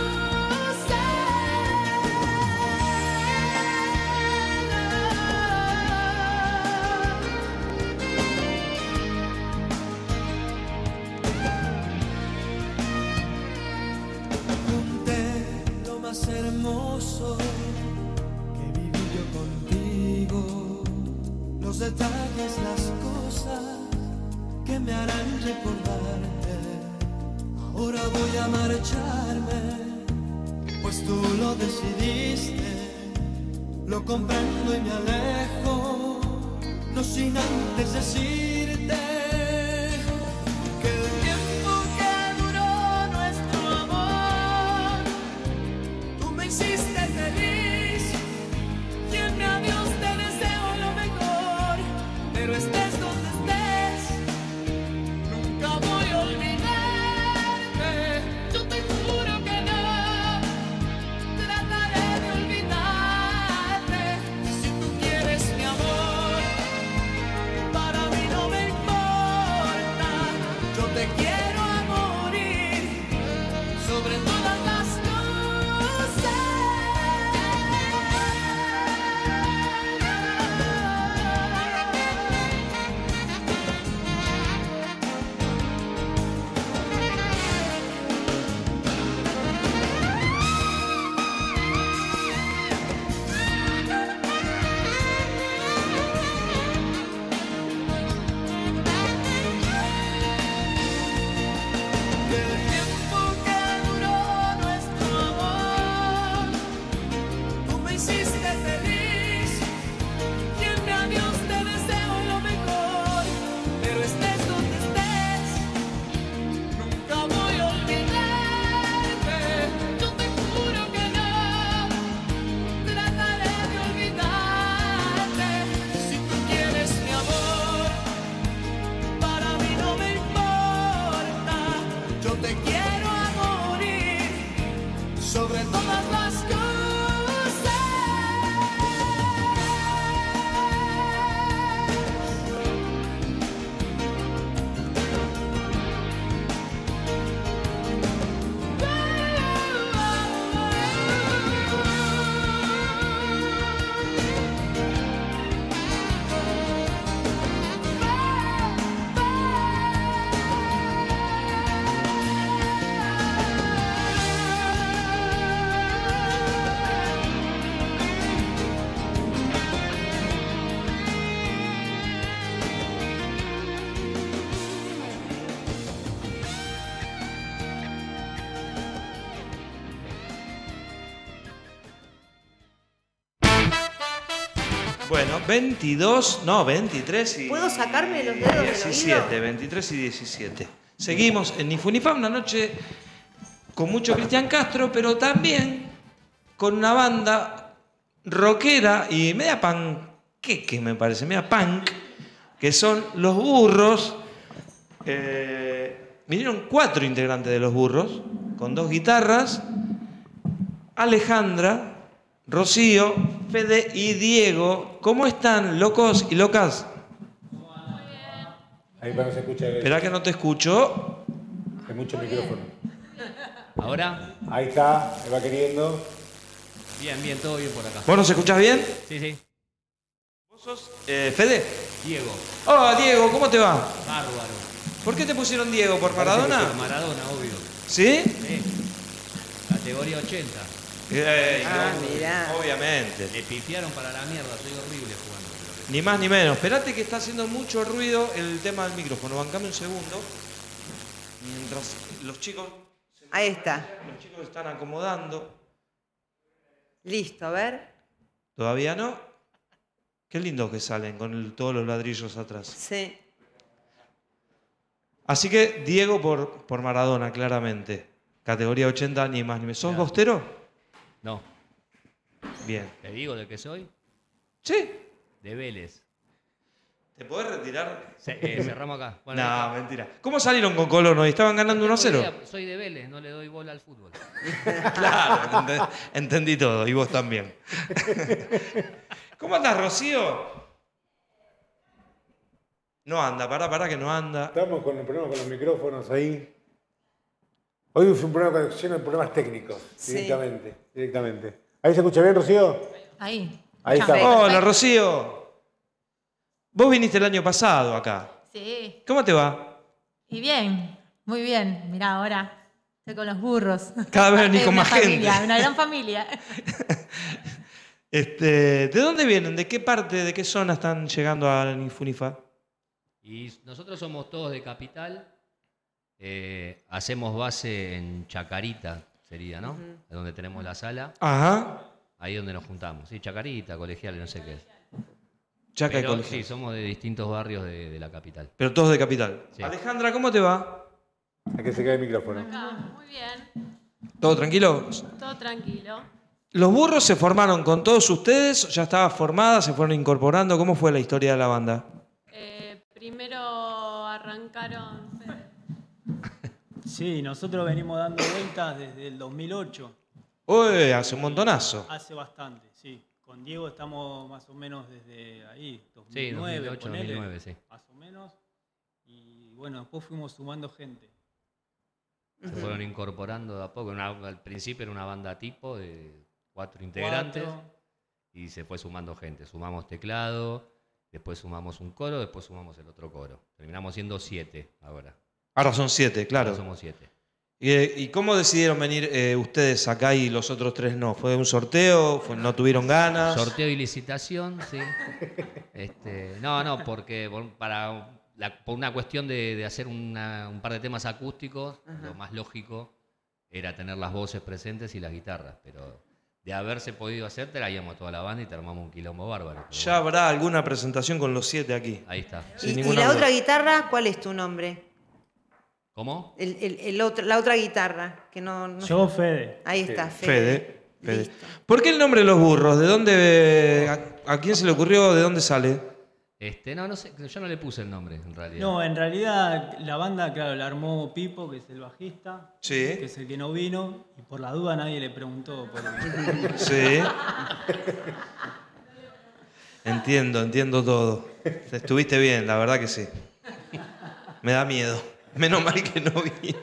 más hermoso que viví yo contigo, los detalles, las cosas que me harán recordarte. Ahora voy a marcharme, pues tú lo decidiste. Lo comprendo y me alejo, no sin antes decirte que el tiempo que duró nuestro amor, tú me hiciste feliz y en mi adiós te deseo lo mejor. Pero estés donde estés, nunca voy a olvidarte. Yo te juro que no trataré de olvidarte. Si tú quieres mi amor, para mí no me importa. Yo te quiero a morir sobre todas las cosas. Bueno, 22, no, 23 y... ¿Puedo sacarme los dedos del 17, oído? 23 y 17. Seguimos en Ni Fu Ni Fa, una noche con mucho Cristian Castro, pero también con una banda rockera y media panqueque, me parece, media punk, que son Los Burros. Vinieron 4 integrantes de Los Burros, con 2 guitarras, Alejandra, Rocío, Fede y Diego. ¿Cómo están, locos y locas? Ahí para no se escucha. Espera que no te escucho. Hay mucho micrófono. ¿Ahora? Ahí está, me va queriendo. Bien, bien, todo bien por acá. ¿Vos nos escuchás bien? Sí, sí. ¿Vos sos Fede? Diego, Hola, Diego, ¿cómo te va? bárbaro. ¿Por qué te pusieron Diego? ¿Por Maradona? Por Maradona, obvio. ¿Sí? Sí. Categoría 80. Mirá. Obviamente. Le pifiaron para la mierda, soy horrible jugando. Ni más ni menos. Esperate que está haciendo mucho ruido el tema del micrófono. Bancame un segundo. Mientras los chicos Ahí está. se están acomodando. Listo, a ver. ¿Todavía no? Qué lindo que salen con todos los ladrillos atrás. Sí. Así que Diego por Maradona, claramente. Categoría 80, ni más ni menos. ¿Sos bostero? No. Bien. ¿Te digo de qué soy? ¿Sí? De Vélez. ¿Te podés retirar? Cerramos acá. Bueno, No, acá. mentira. ¿Cómo salieron con Colón hoy? ¿Estaban ganando 1-0? Soy de Vélez, no le doy bola al fútbol. Claro, entendí todo. Y vos también. ¿Cómo andás, Rocío? No anda, pará que no anda. Estamos con el problema con los micrófonos ahí. Hoy fue un programa lleno de problemas técnicos, Sí. directamente. ¿Ahí se escucha bien, Rocío? Ahí. Ahí Escuchame. estamos. Hola, Rocío. Vos viniste el año pasado acá. Sí. ¿Cómo te va? Y bien, muy bien. Mirá, ahora estoy con los burros. Cada vez venís con Una más familia, gente. Una gran familia. ¿De dónde vienen? ¿De qué parte, de qué zona están llegando a Ni Fu Ni Fa? Y nosotros somos todos de Capital. Hacemos base en Chacarita, sería, ¿no? Es donde tenemos la sala. Ajá. Ahí donde nos juntamos. Sí, Chacarita, Colegiales, no sé qué es. Chaca y Pero, Colegio. sí, somos de distintos barrios de la capital. Pero todos de capital. Sí. Alejandra, ¿cómo te va? Hay que se cae el micrófono. Muy bien, ¿Todo tranquilo? todo tranquilo. ¿Los burros se formaron con todos ustedes? ¿Ya estaba formada? ¿Se fueron incorporando? ¿Cómo fue la historia de la banda? Primero arrancaron Fede. Sí, nosotros venimos dando vueltas desde el 2008. Uy, hace un montonazo. Hace bastante, sí. Con Diego estamos más o menos desde ahí, 2009, Sí, 2008, ponele, 2009, sí. más o menos. Y bueno, después fuimos sumando gente. Se fueron incorporando de a poco. Al principio era una banda tipo de 4 integrantes. 4. Y se fue sumando gente. Sumamos teclado, después sumamos un coro, después sumamos el otro coro. Terminamos siendo 7 ahora. Ahora son 7, claro. Ahora somos 7. ¿Y cómo decidieron venir ustedes acá y los otros 3 no? ¿Fue un sorteo? ¿No tuvieron ganas? Sorteo y licitación, sí. No, porque por una cuestión de hacer un par de temas acústicos, lo más lógico era tener las voces presentes y las guitarras. Pero de haberse podido hacer, traíamos toda la banda y te armamos un quilombo bárbaro. Pero Ya habrá alguna presentación con los 7 aquí. ahí está. Sin ¿Y ninguna la duda. otra guitarra, cuál es tu nombre? ¿Cómo? La otra guitarra, que no... Yo, Fede. Ahí está, Fede. Fede. Listo. ¿Por qué el nombre de los burros? ¿De dónde? ¿A quién se le ocurrió? ¿De dónde sale? No sé, yo no le puse el nombre en realidad. No, en realidad la banda, claro, la armó Pipo, que es el bajista, Sí. que es el que no vino, y por la duda nadie le preguntó. Sí. Entiendo todo. Estuviste bien, la verdad que sí. Me da miedo. Menos mal que no vi.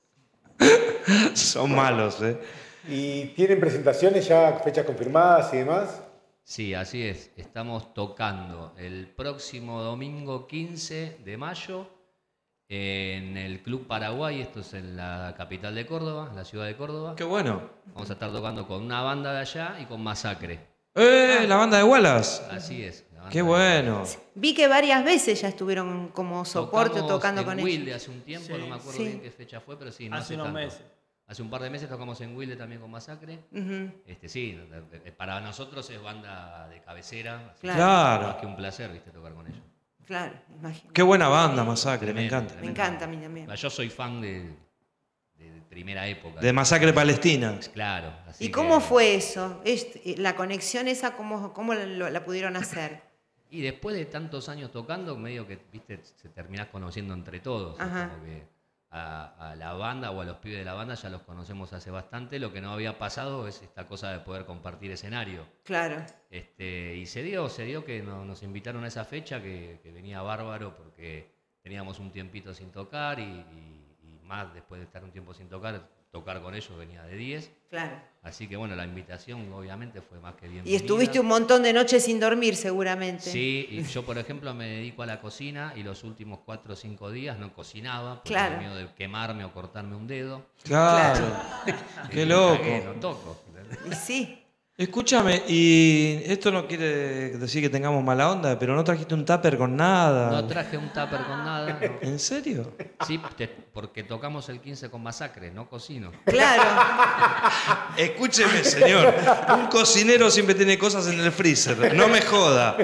Son malos, ¿eh? ¿Y tienen presentaciones ya, fechas confirmadas y demás? Sí, así es. Estamos tocando el próximo domingo 15 de mayo en el Club Paraguay. Esto es en la capital de Córdoba, en la ciudad de Córdoba. Qué bueno. Vamos a estar tocando con una banda de allá y con Masacre. La banda de Wallace. Así es. la banda Qué de- bueno. Vi que varias veces ya estuvieron como soporte Tocamos tocando en con Wilde ellos. hace un tiempo, Sí, no me acuerdo sí. bien qué fecha fue, pero sí, no Hace hace unos tanto. meses. Hace un par de meses tocamos en Wilde también con Masacre. Sí, para nosotros es banda de cabecera. Así Claro. Más que un placer, viste, tocar con ellos. Claro, imagino. Qué buena banda, Masacre, me Tremendo, encanta. Me encanta a mí también. Yo soy fan de primera época. De Masacre Palestina. Claro. Así ¿Y cómo que- fue eso? La conexión esa, ¿cómo la pudieron hacer? Y después de tantos años tocando, medio que, viste, se terminás conociendo entre todos. Es Ajá. como que a la banda o a los pibes de la banda ya los conocemos hace bastante. Lo que no había pasado es esta cosa de poder compartir escenario. Claro. Y se dio que nos invitaron a esa fecha, que venía bárbaro porque teníamos un tiempito sin tocar y más después de estar un tiempo sin tocar con ellos venía de 10. Claro. Así que bueno, la invitación obviamente fue más que bienvenida. Y estuviste un montón de noches sin dormir seguramente. Sí, y yo por ejemplo me dedico a la cocina y los últimos 4 o 5 días no cocinaba por Claro. el miedo de quemarme o cortarme un dedo. Claro. Qué loco. Cagué, no toco. Y sí. Escúchame, y esto no quiere decir que tengamos mala onda, pero no trajiste un tupper con nada. No traje un tupper con nada. no. ¿En serio? Sí, porque tocamos el 15 con Masacre, no cocino. Claro. Escúcheme, señor. Un cocinero siempre tiene cosas en el freezer. No me joda.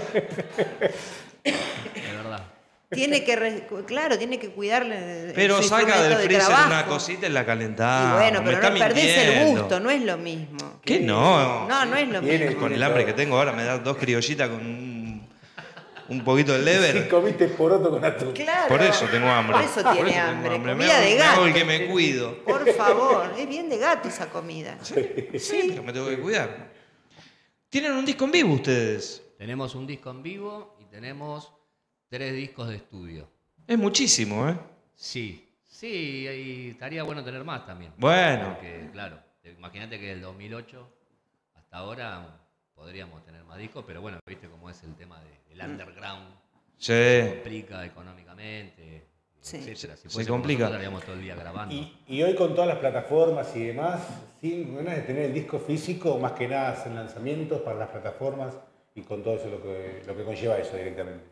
De verdad. Tiene que, tiene que cuidarle. Pero su saca instrumento del de freezer trabajo. una cosita y la Y calentás. bueno, Me pero está no perdés el mintiendo. gusto, no es lo mismo. ¿Qué no? No, no es lo mismo. Con el hambre que tengo ahora me das 2 criollitas con un poquito de lever. Comiste poroto con atún. Claro. Por eso tengo hambre. Por eso tiene tengo hambre. Me Comida hago- de me hago gato. el que me cuido. Por favor, es bien de gato esa comida. Sí, pero me tengo que cuidar. ¿Tienen un disco en vivo ustedes? Tenemos un disco en vivo y tenemos 3 discos de estudio. Es muchísimo, ¿eh? Sí, y estaría bueno tener más también. Bueno. Porque, claro, imagínate que del 2008 hasta ahora podríamos tener más discos, pero bueno, viste cómo es el tema del underground. Sí. Se complica económicamente, Sí. etcétera. Si Se fuésemos complica. nosotros, estaríamos todo el día grabando. Y hoy con todas las plataformas y demás, sin ganas de tener el disco físico, más que nada hacen lanzamientos para las plataformas y con todo eso lo que conlleva eso directamente.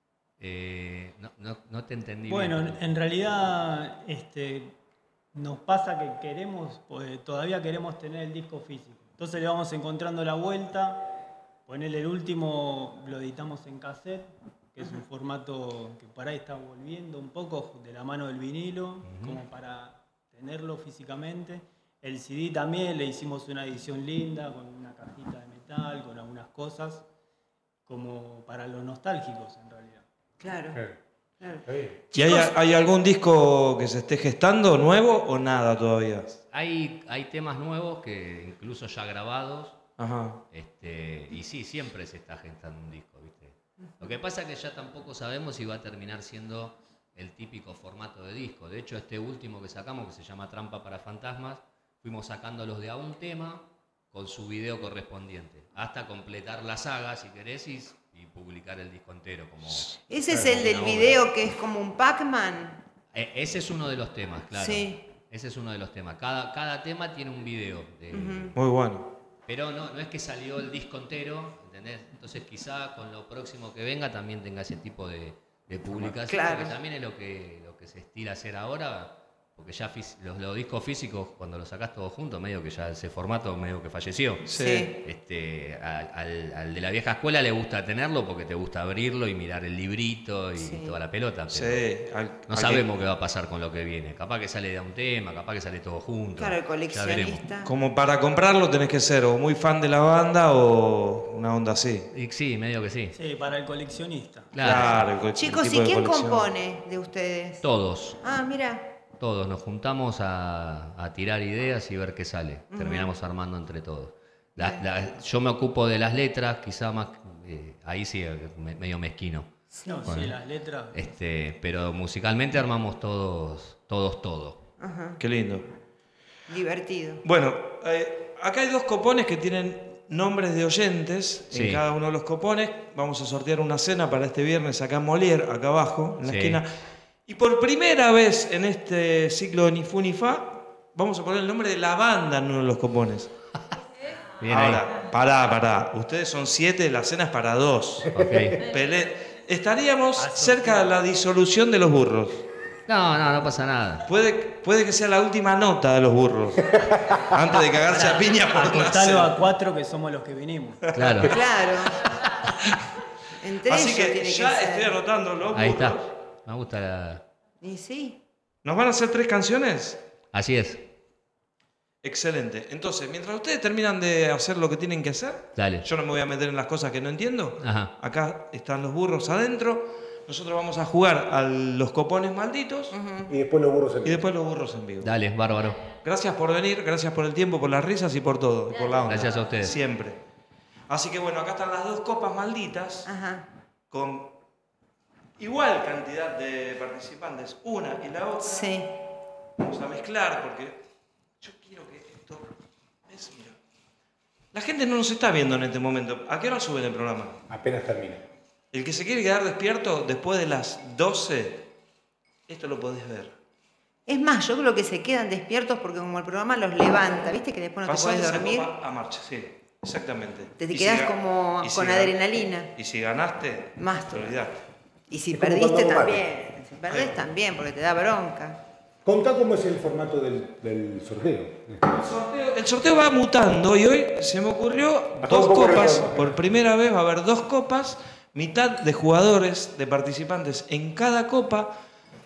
No te entendí Bueno, bien. en realidad nos pasa que queremos, pues, todavía queremos tener el disco físico. Entonces le vamos encontrando la vuelta. Ponerle el último, lo editamos en cassette, que es un formato que por ahí está volviendo un poco de la mano del vinilo, como para tenerlo físicamente. El CD también le hicimos una edición linda, con una cajita de metal, con algunas cosas, como para los nostálgicos en realidad. Claro. ¿Y hay algún disco que se esté gestando nuevo o nada todavía? Hay temas nuevos que incluso ya grabados. Ajá. Y sí, siempre se está gestando un disco, ¿viste? Lo que pasa es que ya tampoco sabemos si va a terminar siendo el típico formato de disco. De hecho, este último que sacamos, que se llama Trampa para Fantasmas, fuimos sacándolos de a un tema con su video correspondiente, hasta completar la saga, si querés, y publicar el disco entero. Como Ese es el del video que es como un Pac-Man. Ese es uno de los temas, claro. Sí. Ese es uno de los temas. Cada tema tiene un video. Muy bueno. Pero no es que salió el disco entero, ¿entendés? Entonces quizá con lo próximo que venga también tenga ese tipo de publicación, Claro. porque también es lo que se estila hacer ahora, porque ya los discos físicos, cuando los sacás todos juntos, medio que ya ese formato medio que falleció. Sí. Al de la vieja escuela le gusta tenerlo porque te gusta abrirlo y mirar el librito y toda la pelota, pero Sí. no sabemos qué va a pasar con lo que viene. Capaz que sale de a un tema, capaz que sale todo junto. Claro, el Ya veremos. coleccionista. Como para comprarlo tenés que ser o muy fan de la banda o una onda así. Y sí, medio que sí. Sí, para el coleccionista. Claro. Chicos, el ¿y tipo de quién colección. compone de ustedes? Todos. Ah, mira. Todos nos juntamos a tirar ideas y ver qué sale. Terminamos armando entre todos. Yo me ocupo de las letras, quizá más, ahí sí, medio mezquino. No, Bueno, sí, las letras. pero musicalmente armamos todos todo. Ajá. Qué lindo. Divertido. Bueno, acá hay 2 copones que tienen nombres de oyentes. Sí. En cada uno de los copones vamos a sortear una cena para este viernes acá en Molière, acá abajo, en la Sí. esquina. Y por primera vez en este ciclo de Ni Fu Ni Fa, vamos a poner el nombre de la banda en uno de los copones. Bien Ahora, pará. Ustedes son 7, la cena es para 2. ahí. Ok. Estaríamos cerca de la disolución de los burros. No pasa nada. Puede que sea la última nota de los burros. Antes de cagarse a piña por no Acostalo hacer. a 4 que somos los que vinimos. Claro. Claro. Entre Así ellos que tiene ya que ser. estoy anotando los burros. Ahí está. Me gusta la... Y sí. ¿Nos van a hacer 3 canciones? Así es. Excelente. Entonces, mientras ustedes terminan de hacer lo que tienen que hacer, Dale. yo no me voy a meter en las cosas que no entiendo. Ajá. Acá están los burros adentro. Nosotros vamos a jugar a los copones malditos Y después los burros en y vivo. después los burros en vivo. Dale, bárbaro. Gracias por venir, gracias por el tiempo, por las risas y por todo, y por la onda. Gracias a ustedes. Siempre. Así que bueno, acá están las 2 copas malditas Ajá. con igual cantidad de participantes, una y la otra. Sí. Vamos a mezclar porque yo quiero que esto... ¿Ves? Mira. La gente no nos está viendo en este momento. ¿A qué hora suben el programa? Apenas termina. El que se quiere quedar despierto después de las 12, esto lo podés ver. Es más, yo creo que se quedan despiertos porque como el programa los levanta, ¿viste? Que después no te Pasás podés esa dormir. copa a marcha, sí, exactamente. Te Y quedás si ga- como y si con ga- adrenalina. Y si ganaste, Más te todavía. olvidaste. Y si Es como perdiste cuando también. Si perdés también, porque te da bronca. Contá cómo es el formato del sorteo. El sorteo va mutando y hoy se me ocurrió Bajá 2 un poco el copas. retorno. Por primera vez va a haber 2 copas, mitad de jugadores, de participantes en cada copa.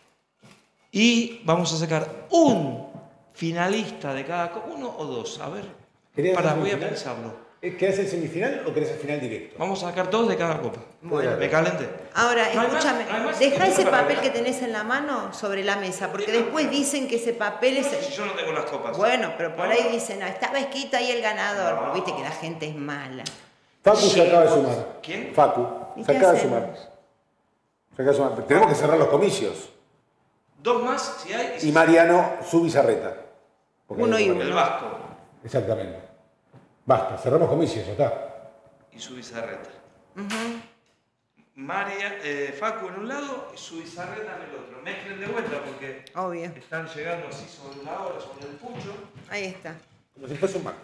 Y vamos a sacar un finalista de cada copa, 1 o 2. A ver, ¿Querés pará, hacer voy a semifinal? pensarlo. ¿Querés el semifinal o querés el final directo? Vamos a sacar 2 de cada copa. Bueno. Me calenté. Ahora, ¿No hay más? escúchame, ¿No hay más? deja ese Para papel ver. que tenés en la mano sobre la mesa, porque después dicen que ese papel es... Si yo no tengo las copas. Bueno, pero por ahí dicen, estaba escrito ahí el ganador. Porque viste que la gente es mala. Facu se acaba de sumar. ¿Quién? Facu. ¿Y Se qué acaba de hacemos? sumar. Se acaba de sumar. Tenemos que cerrar los comicios. 2 más, si hay. Y Mariano, su bizarreta. Porque Uno hay y que uno. El poner- Vasco Exactamente. Basta, cerramos comicios, ya está. y su bizarreta. Facu en un lado y su bizarreta en el otro. Mezclen de vuelta porque Obvio. están llegando así sobre la hora, sobre el pucho. Ahí está. Como si fuese un Mac.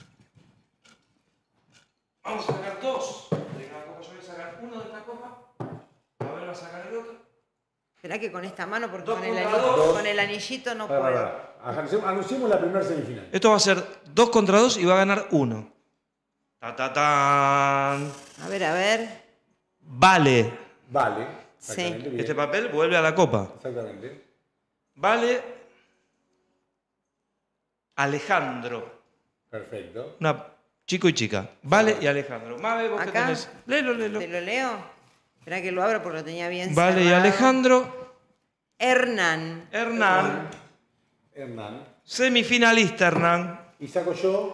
Vamos a sacar 2 de cada copa. Yo voy a sacar 1 de esta copa. A ver, va a sacar el otro. Esperá que con esta mano, porque Dos con el, contra dos. con el anillito no Pará, puedo. pará, pará. Anunciemos la primera semifinal. Esto va a ser 2 contra 2 y va a ganar 1. Ta ta tan. A ver. Vale. Vale. Sí. Exactamente. Bien. Este papel vuelve a la copa. Exactamente. Vale. Alejandro. Perfecto. Chico y chica. Vale y Alejandro. Mabe, vos que Acá. tenés. Léelo. ¿Te lo leo? Esperá que lo abro porque lo tenía bien Vale y cerrado. Alejandro. Hernán. Hernán. Hernán. Semifinalista Hernán. Y saco yo.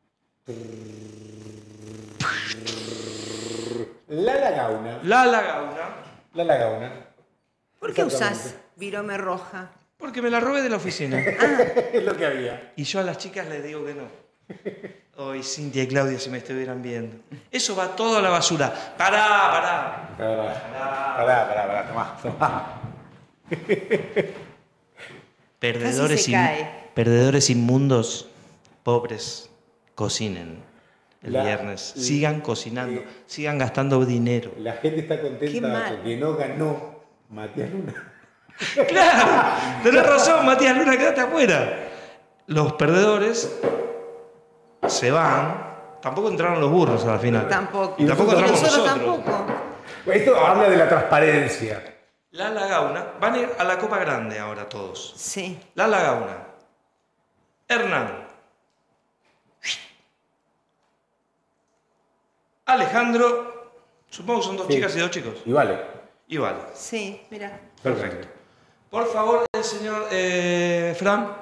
La Lagauna. La Lagauna. La Lagauna. ¿Por qué usás Exactamente. virome roja? Porque me la robé de la oficina. Es lo que había. Y yo a las chicas les digo que no. Hoy Cintia y Claudia si me estuvieran viendo. Eso va todo a la basura. Pará. Pará, tomá. Perdedores, Casi se cae. perdedores inmundos, pobres, cocinen el viernes. Sigan cocinando, sigan gastando dinero. La gente está Qué contenta mal. porque no ganó Matías Luna. Claro, tenés razón, Matías Luna, quédate afuera. Los perdedores se van. Tampoco entraron los burros a la final. Tampoco. Y Tampoco Y entramos nosotros nosotros. tampoco. Esto habla de la transparencia. La Lagauna, van a ir a la Copa Grande ahora todos. Sí. La Lagauna. Hernán. Alejandro. Supongo que son 2 Sí. chicas y 2 chicos. Y vale. Y vale. Sí, mira. Perfecto. Por favor, el señor Fran.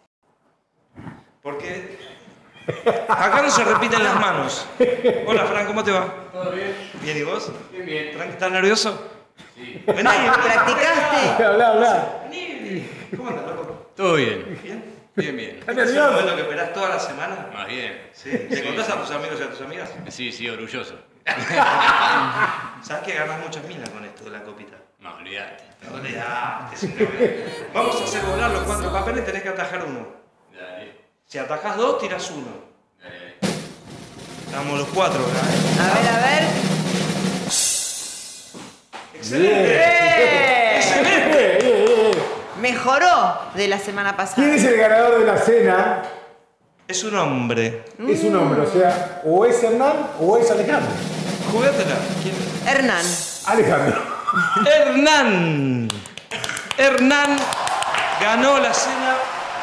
Porque acá no se repiten las manos. Hola, Fran, ¿cómo te va? ¿Todo bien? ¿Bien y vos? Bien, bien. Fran, ¿estás nervioso? Sí. Vení. ¿Practicaste? Habla. ¿Cómo andas, loco? Todo bien. ¿Bien? Bien, bien. ¿Estás ¿Es el nervioso? momento que esperás toda la semana? Más bien. ¿Sí? ¿Le Sí. contás a tus amigos y a tus amigas? Sí, sí, orgulloso. ¿Sabes que ganás muchas minas con esto de la copita? No, olvidate. No olvidate, es una verdad. Vamos a hacer volar los 4 papeles, tenés que atajar uno. Dale. Si atajás 2, tirás 1. Dale. Estamos los 4 acá, A ver. ¡Excelente! ¡Excelente! mejoró de la semana pasada. ¿Quién es el ganador de la cena? Es un hombre. Es un hombre, o sea, o es Hernán o es Alejandro. Jugátela. ¿Quién? Hernán. Alejandro. Hernán. Hernán ganó la cena.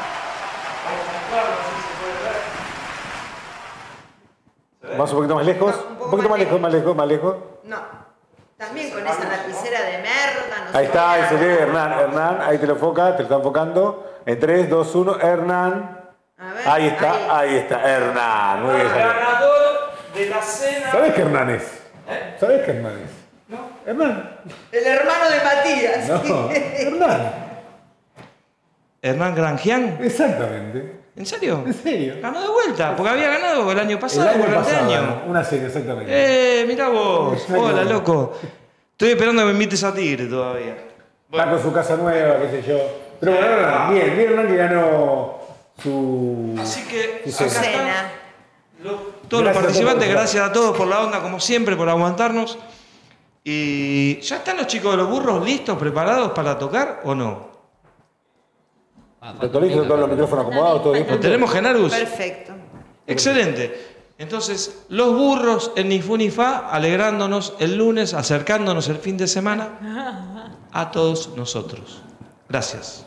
Vamos un poquito más lejos. Un poquito más lejos, más lejos. No. También con esa lapicera de merda. No Ahí se está, ve ahí se nada. ve Hernán, ahí te lo enfoca, te lo está enfocando. En 3, 2, 1, Hernán. A ver, Ahí está, Hernán. Muy bien. Ganador de la cena. ¿Sabés qué Hernán es? ¿Sabés qué Hernán es? No. Hernán. El hermano de Matías. No, Hernán. Hernán Granjian. Exactamente. ¿En serio? ¿En serio? Ganó de vuelta, porque había ganado el año pasado o el anteaño. Una serie, exactamente. Mirá vos. Hola, loco. Estoy esperando que me invites a Tigre todavía. Está con su casa nueva, qué sé yo. Pero bueno, Hernán, bien Hernán que ganó su... Así que su acá cena. están todos los participantes, gracias a todos por la onda, como siempre, por aguantarnos. Y ¿ya están los chicos de los burros listos, preparados para tocar o no? ¿Está listo? ¿Todos los micrófonos acomodados? ¿Todo bien? ¿Lo tenemos, Genarus? Perfecto. Excelente. Entonces, los burros en Ni Fu Ni Fa, alegrándonos el lunes, acercándonos el fin de semana a todos nosotros. Gracias.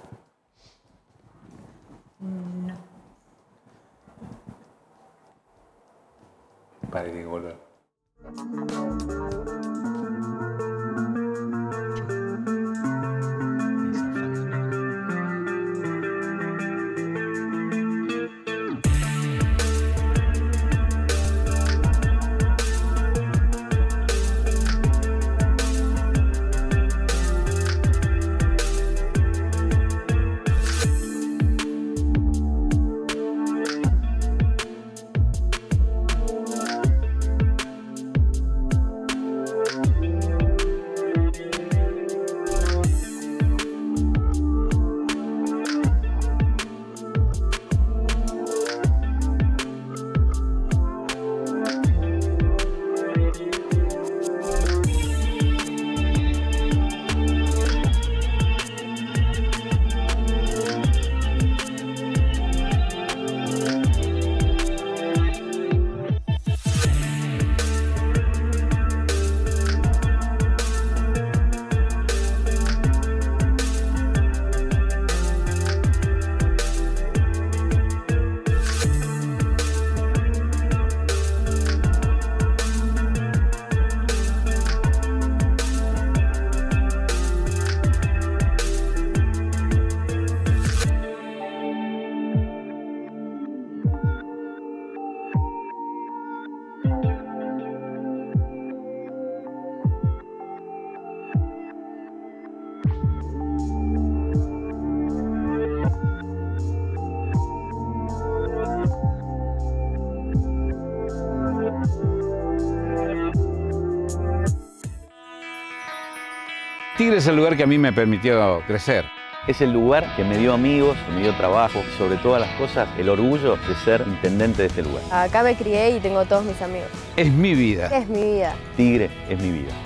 Para que volver. Tigre es el lugar que a mí me permitió crecer. Es el lugar que me dio amigos, que me dio trabajo y sobre todas las cosas el orgullo de ser intendente de este lugar. Acá me crié y tengo todos mis amigos. Es mi vida. Es mi vida. Tigre es mi vida.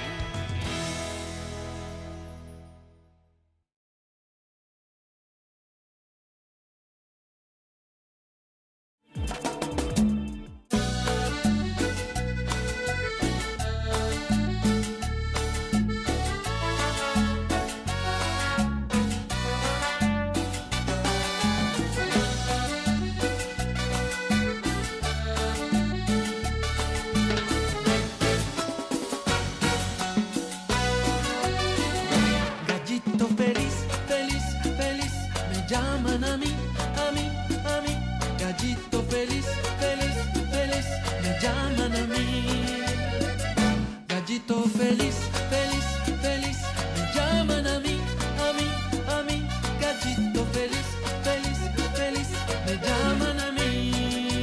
Gallito feliz, feliz, feliz, me llaman a mí, a mí, a mí. Gallito feliz, feliz, feliz, me llaman a mí. Gallito feliz, feliz, feliz, me llaman a mí, a mí, a mí. Gallito feliz, feliz, feliz, me llaman a mí.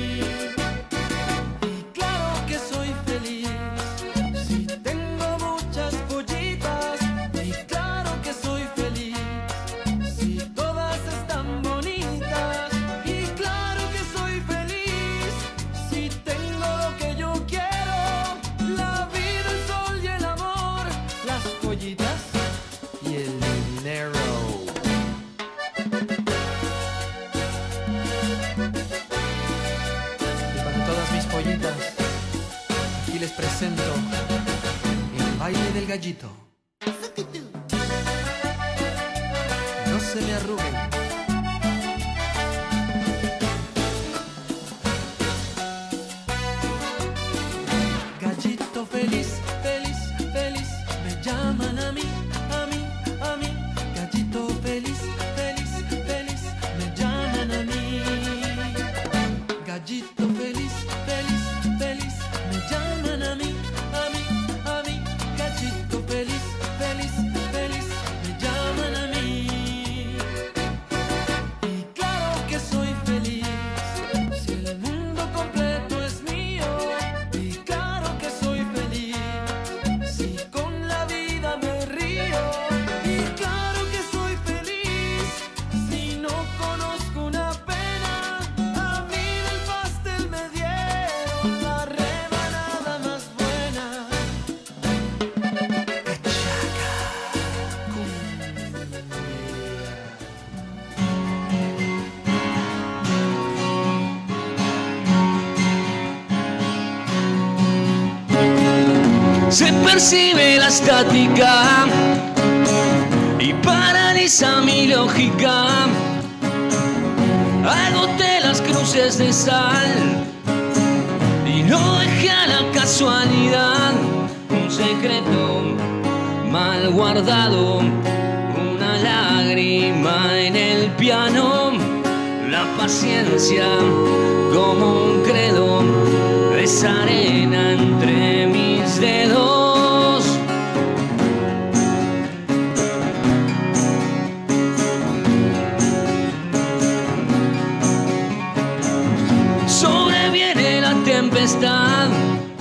Y claro que soy feliz, si tengo muchas pollitas. Y claro que soy feliz, si todas están bonitas. Y claro que soy feliz, si tengo lo que yo quiero. La vida, el sol y el amor, las pollitas y el dinero. presento el baile del gallito. No se me arruguen. Gallito feliz, feliz, feliz, me llaman a mí, a mí, a mí. Gallito feliz, feliz, feliz, me llaman a mí. Gallito feliz, feliz, feliz, me llaman a mí, a mí, a mí. Gallito feliz, feliz, feliz, me llaman a mí. Y claro que soy feliz, si el mundo completo es mío. Y claro que soy feliz, si con la vida me río. Y claro que soy feliz, si no conozco una pena. A mí del pastel me dieron la rebanada más buena. Se percibe la estática y paraliza mi lógica. Agoté las cruces de sal y no dejé a la casualidad un secreto mal guardado, una lágrima en el piano, la paciencia como un credo, esa arena entre mis dedos. Sobreviene la tempestad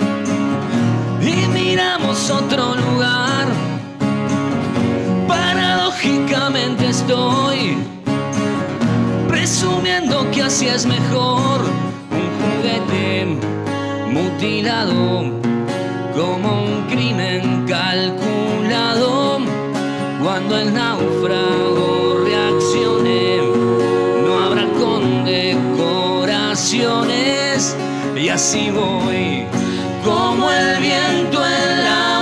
y miramos otro lugar. Paradójicamente estoy presumiendo que así es mejor. Un juguete mutilado como un crimen calculado. Cuando el náufrago reaccione, no habrá condecoraciones. Y así voy como el viento en la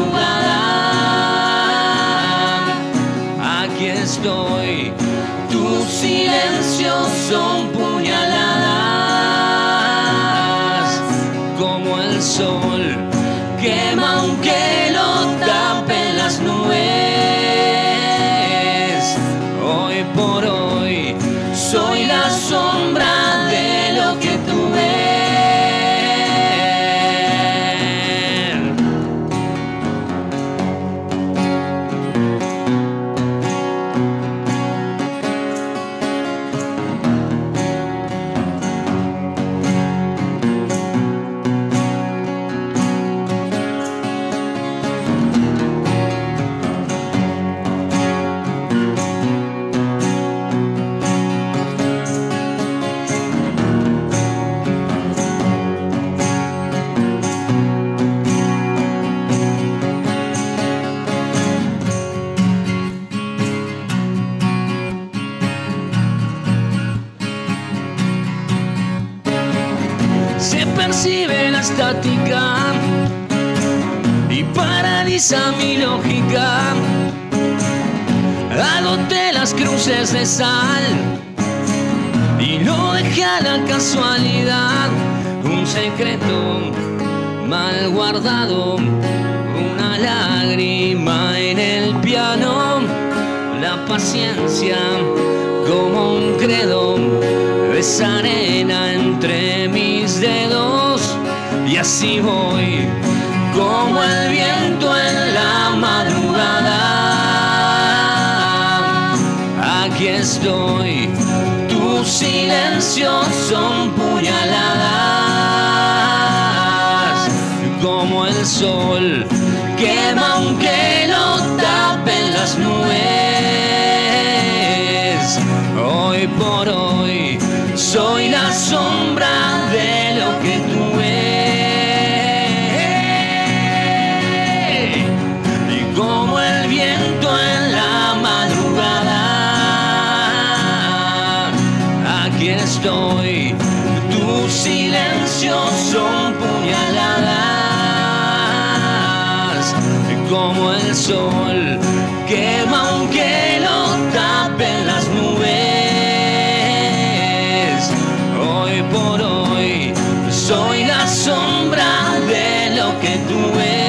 madrugada. Aquí estoy, tus silencios son puñaladas, como el sol quema aunque lo tapen las nubes. Hoy por hoy soy la sombra de lo que tú ves. Se percibe la estática y paraliza mi lógica. Agoté las cruces de sal y no dejé a la casualidad un secreto mal guardado, una lágrima en el piano, la paciencia como un credo, esa arena entre mis dedos. Y así voy como el viento en la madrugada. Aquí estoy, tus silencios son puñaladas, como el sol quema aunque lo tapen las nubes. Hoy por hoy soy la sombra de lo que tú ves. Y como el viento en la madrugada, aquí estoy, tus silencios son puñaladas. como el sol, quema aunque lo tapen las nubes. Hoy por hoy soy la sombra de lo que tú eres.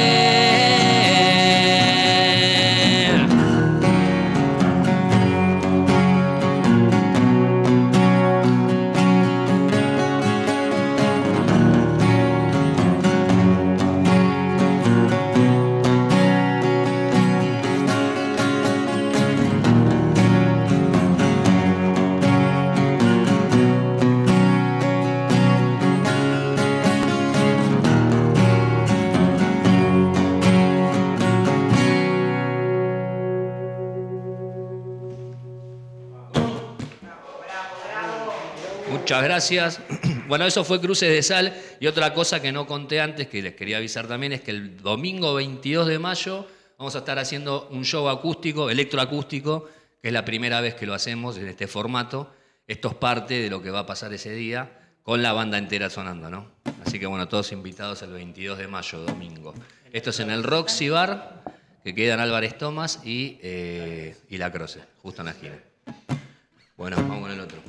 Muchas gracias. Bueno, eso fue Cruces de Sal. Y otra cosa que no conté antes, que les quería avisar también, es que el domingo 22 de mayo vamos a estar haciendo un show acústico, electroacústico, que es la primera vez que lo hacemos en este formato. Esto es parte de lo que va a pasar ese día, con la banda entera sonando, ¿no? Así que bueno, todos invitados el 22 de mayo, domingo. Esto es en el Roxy Bar, que queda en Álvarez Thomas y La Croce, justo en la esquina. Bueno, vamos con el otro.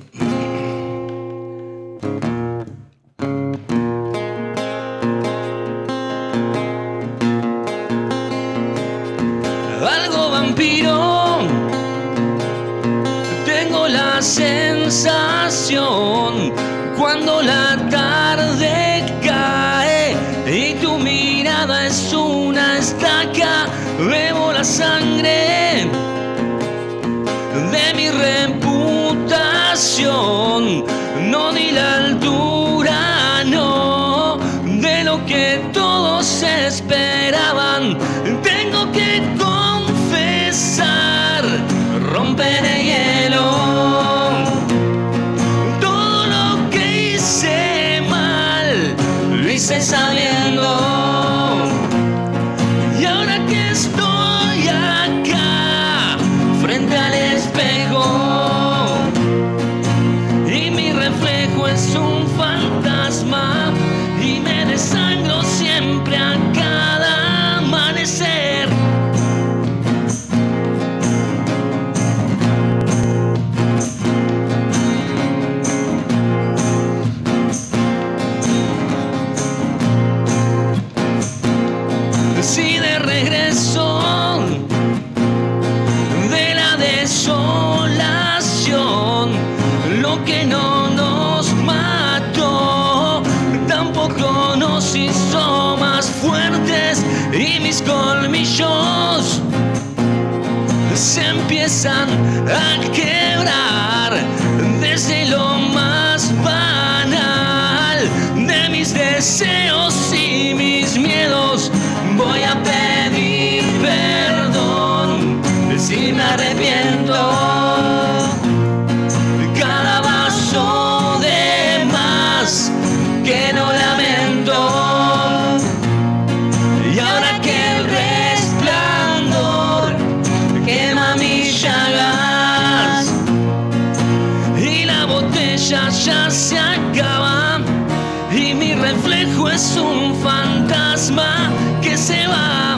Algo vampiro, tengo la sensación cuando la tarde cae y tu mirada es una estaca. Bebo la sangre de mi reputación, no di la altura, no, de lo que todos esperaban. Tengo que confesar, romper el hielo, todo lo que hice mal, lo hice sabiendo. Y ahora que estoy acá, frente al espejo, y mi reflejo es un fantasma, y me desangro siempre a cada amanecer. Si de regreso de la desolación, lo que no nos mató tampoco nos hizo más fuertes, y mis colmillos se empiezan a quebrar desde lo más banal de mis deseos y mis miedos. Voy a pedir perdón si me arrepiento. Cada vaso de más que no lamento. Y ahora que el resplandor quema mis llagas y la botella ya se acaba, y mi reflejo es un fantasma que se va.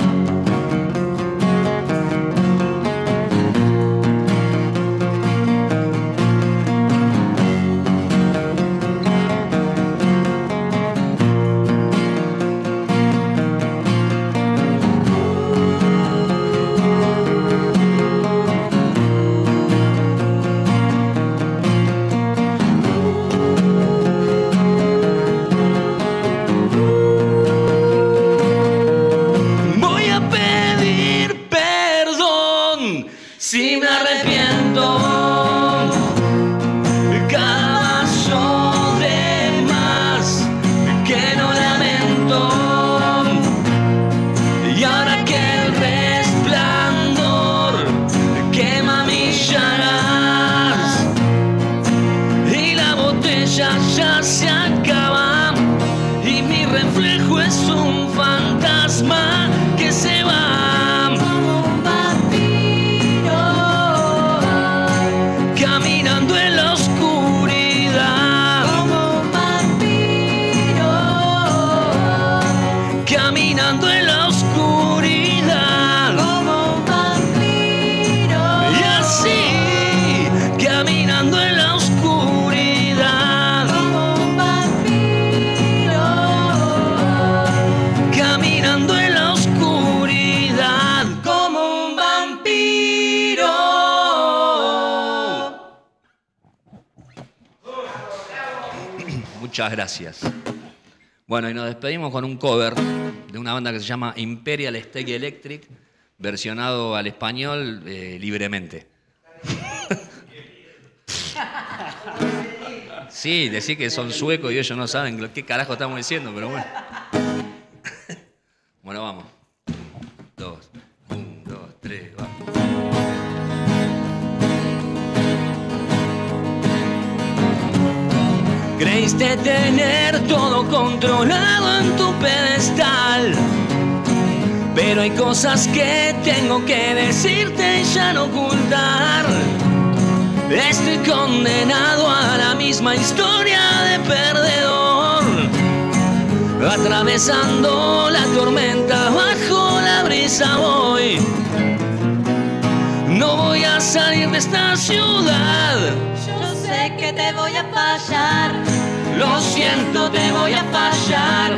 Voy a pedir perdón si me arrepiento. Cada vaso de más que no lamento. Y ahora que el resplandor quema mis llagas y la botella ya se acaba, y mi reflejo es un fantasma que se va. Como un vampiro caminando en la oscuridad. Como un vampiro caminando en la oscuridad. Muchas gracias. Bueno, y nos despedimos con un cover de una banda que se llama Imperial State Electric, versionado al español libremente. Sí, decir que son suecos y ellos no saben qué carajo estamos diciendo, pero bueno. Bueno, vamos. 1, 2, 3, vamos. Creíste tener todo controlado en tu pedestal, pero hay cosas que tengo que decirte y ya no ocultar. Estoy condenado a la misma historia de perdedor, atravesando la tormenta, bajo la brisa voy. No voy a salir de esta ciudad. Yo sé que te voy a fallar. Lo siento, te voy a fallar.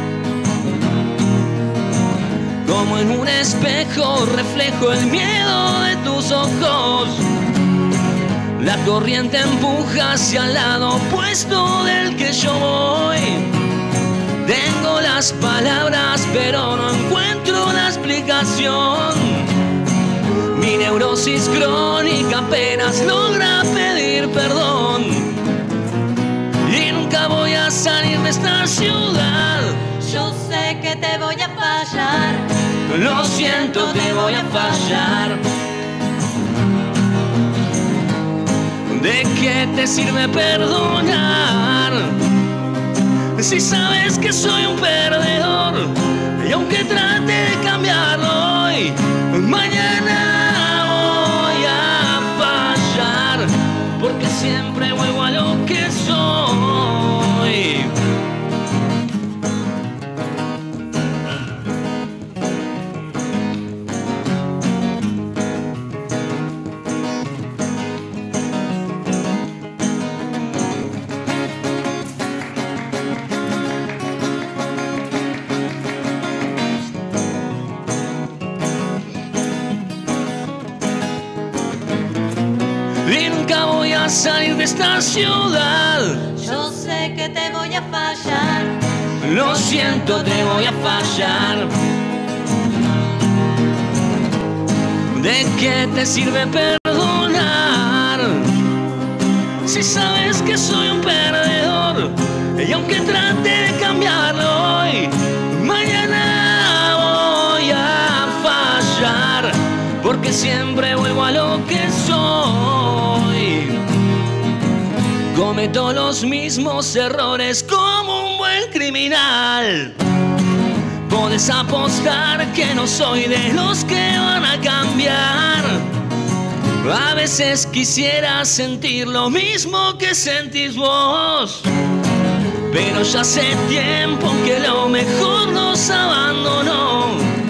Como en un espejo reflejo el miedo de tus ojos. La corriente empuja hacia el lado opuesto del que yo voy. Tengo las palabras, pero no encuentro la explicación. Mi neurosis crónica apenas logra pedir perdón. Y nunca voy a salir de esta ciudad. Yo sé que te voy a fallar. Lo siento, te voy a fallar. ¿De qué te sirve perdonar si sabes que soy un perdedor? Y aunque trate de cambiarlo hoy, mañana voy a fallar, porque siempre vuelvo a lo que soy. Y nunca voy a salir de esta ciudad. Yo sé que te voy a fallar. Lo siento, te voy a fallar. ¿De qué te sirve perdonar si sabes que soy un perdedor? Y aunque trate de cambiarlo hoy, mañana voy a fallar, porque siempre vuelvo a lo que soy. Cometo los mismos errores como un buen criminal. Podés apostar que no soy de los que van a cambiar. A veces quisiera sentir lo mismo que sentís vos, pero ya hace tiempo que lo mejor nos abandonó.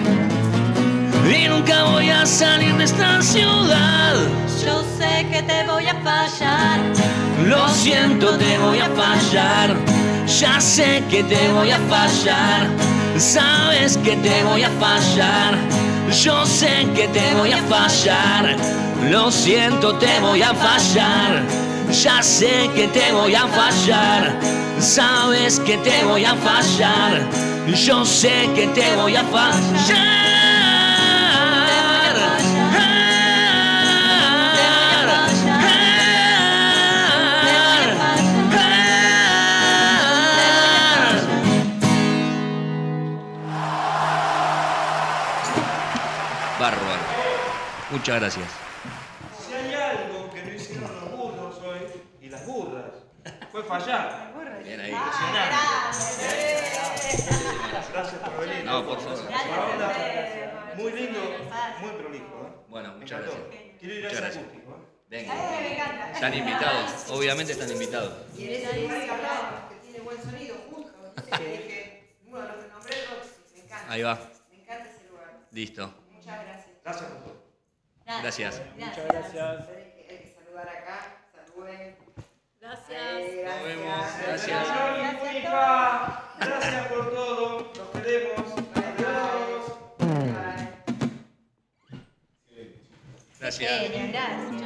Y nunca voy a salir de esta ciudad. Yo sé que te voy a fallar. Lo siento, te voy a fallar. Ya sé que te voy a fallar. Sabes que te voy a fallar. Yo sé que te voy a fallar. Lo siento, te voy a fallar. Ya sé que te voy a fallar. Sabes que te voy a fallar. Yo sé que te voy a fallar. Bárbaro. Muchas gracias. Si hay algo que no hicieron los burros hoy y las burras, fue fallar. Bien ahí. Gracias por venir. No, por favor. Muy lindo, muy prolijo. Bueno, muchas gracias. Quiero ir a Muchas ese gracias. acústico. Venga. Están invitados. Obviamente están invitados. Y en ese lugar que hablábamos, que tiene buen sonido, justo. Entonces dije, uno de los que nombré, Roxy, me encanta. Ahí va. Me encanta ese lugar. Listo. Muchas gracias. Gracias por todo. Gracias. Muchas gracias. Hay que saludar acá. Saluden. Gracias. Nos vemos. Gracias. Gracias por todo. Los queremos. Adiós. Gracias. Gracias.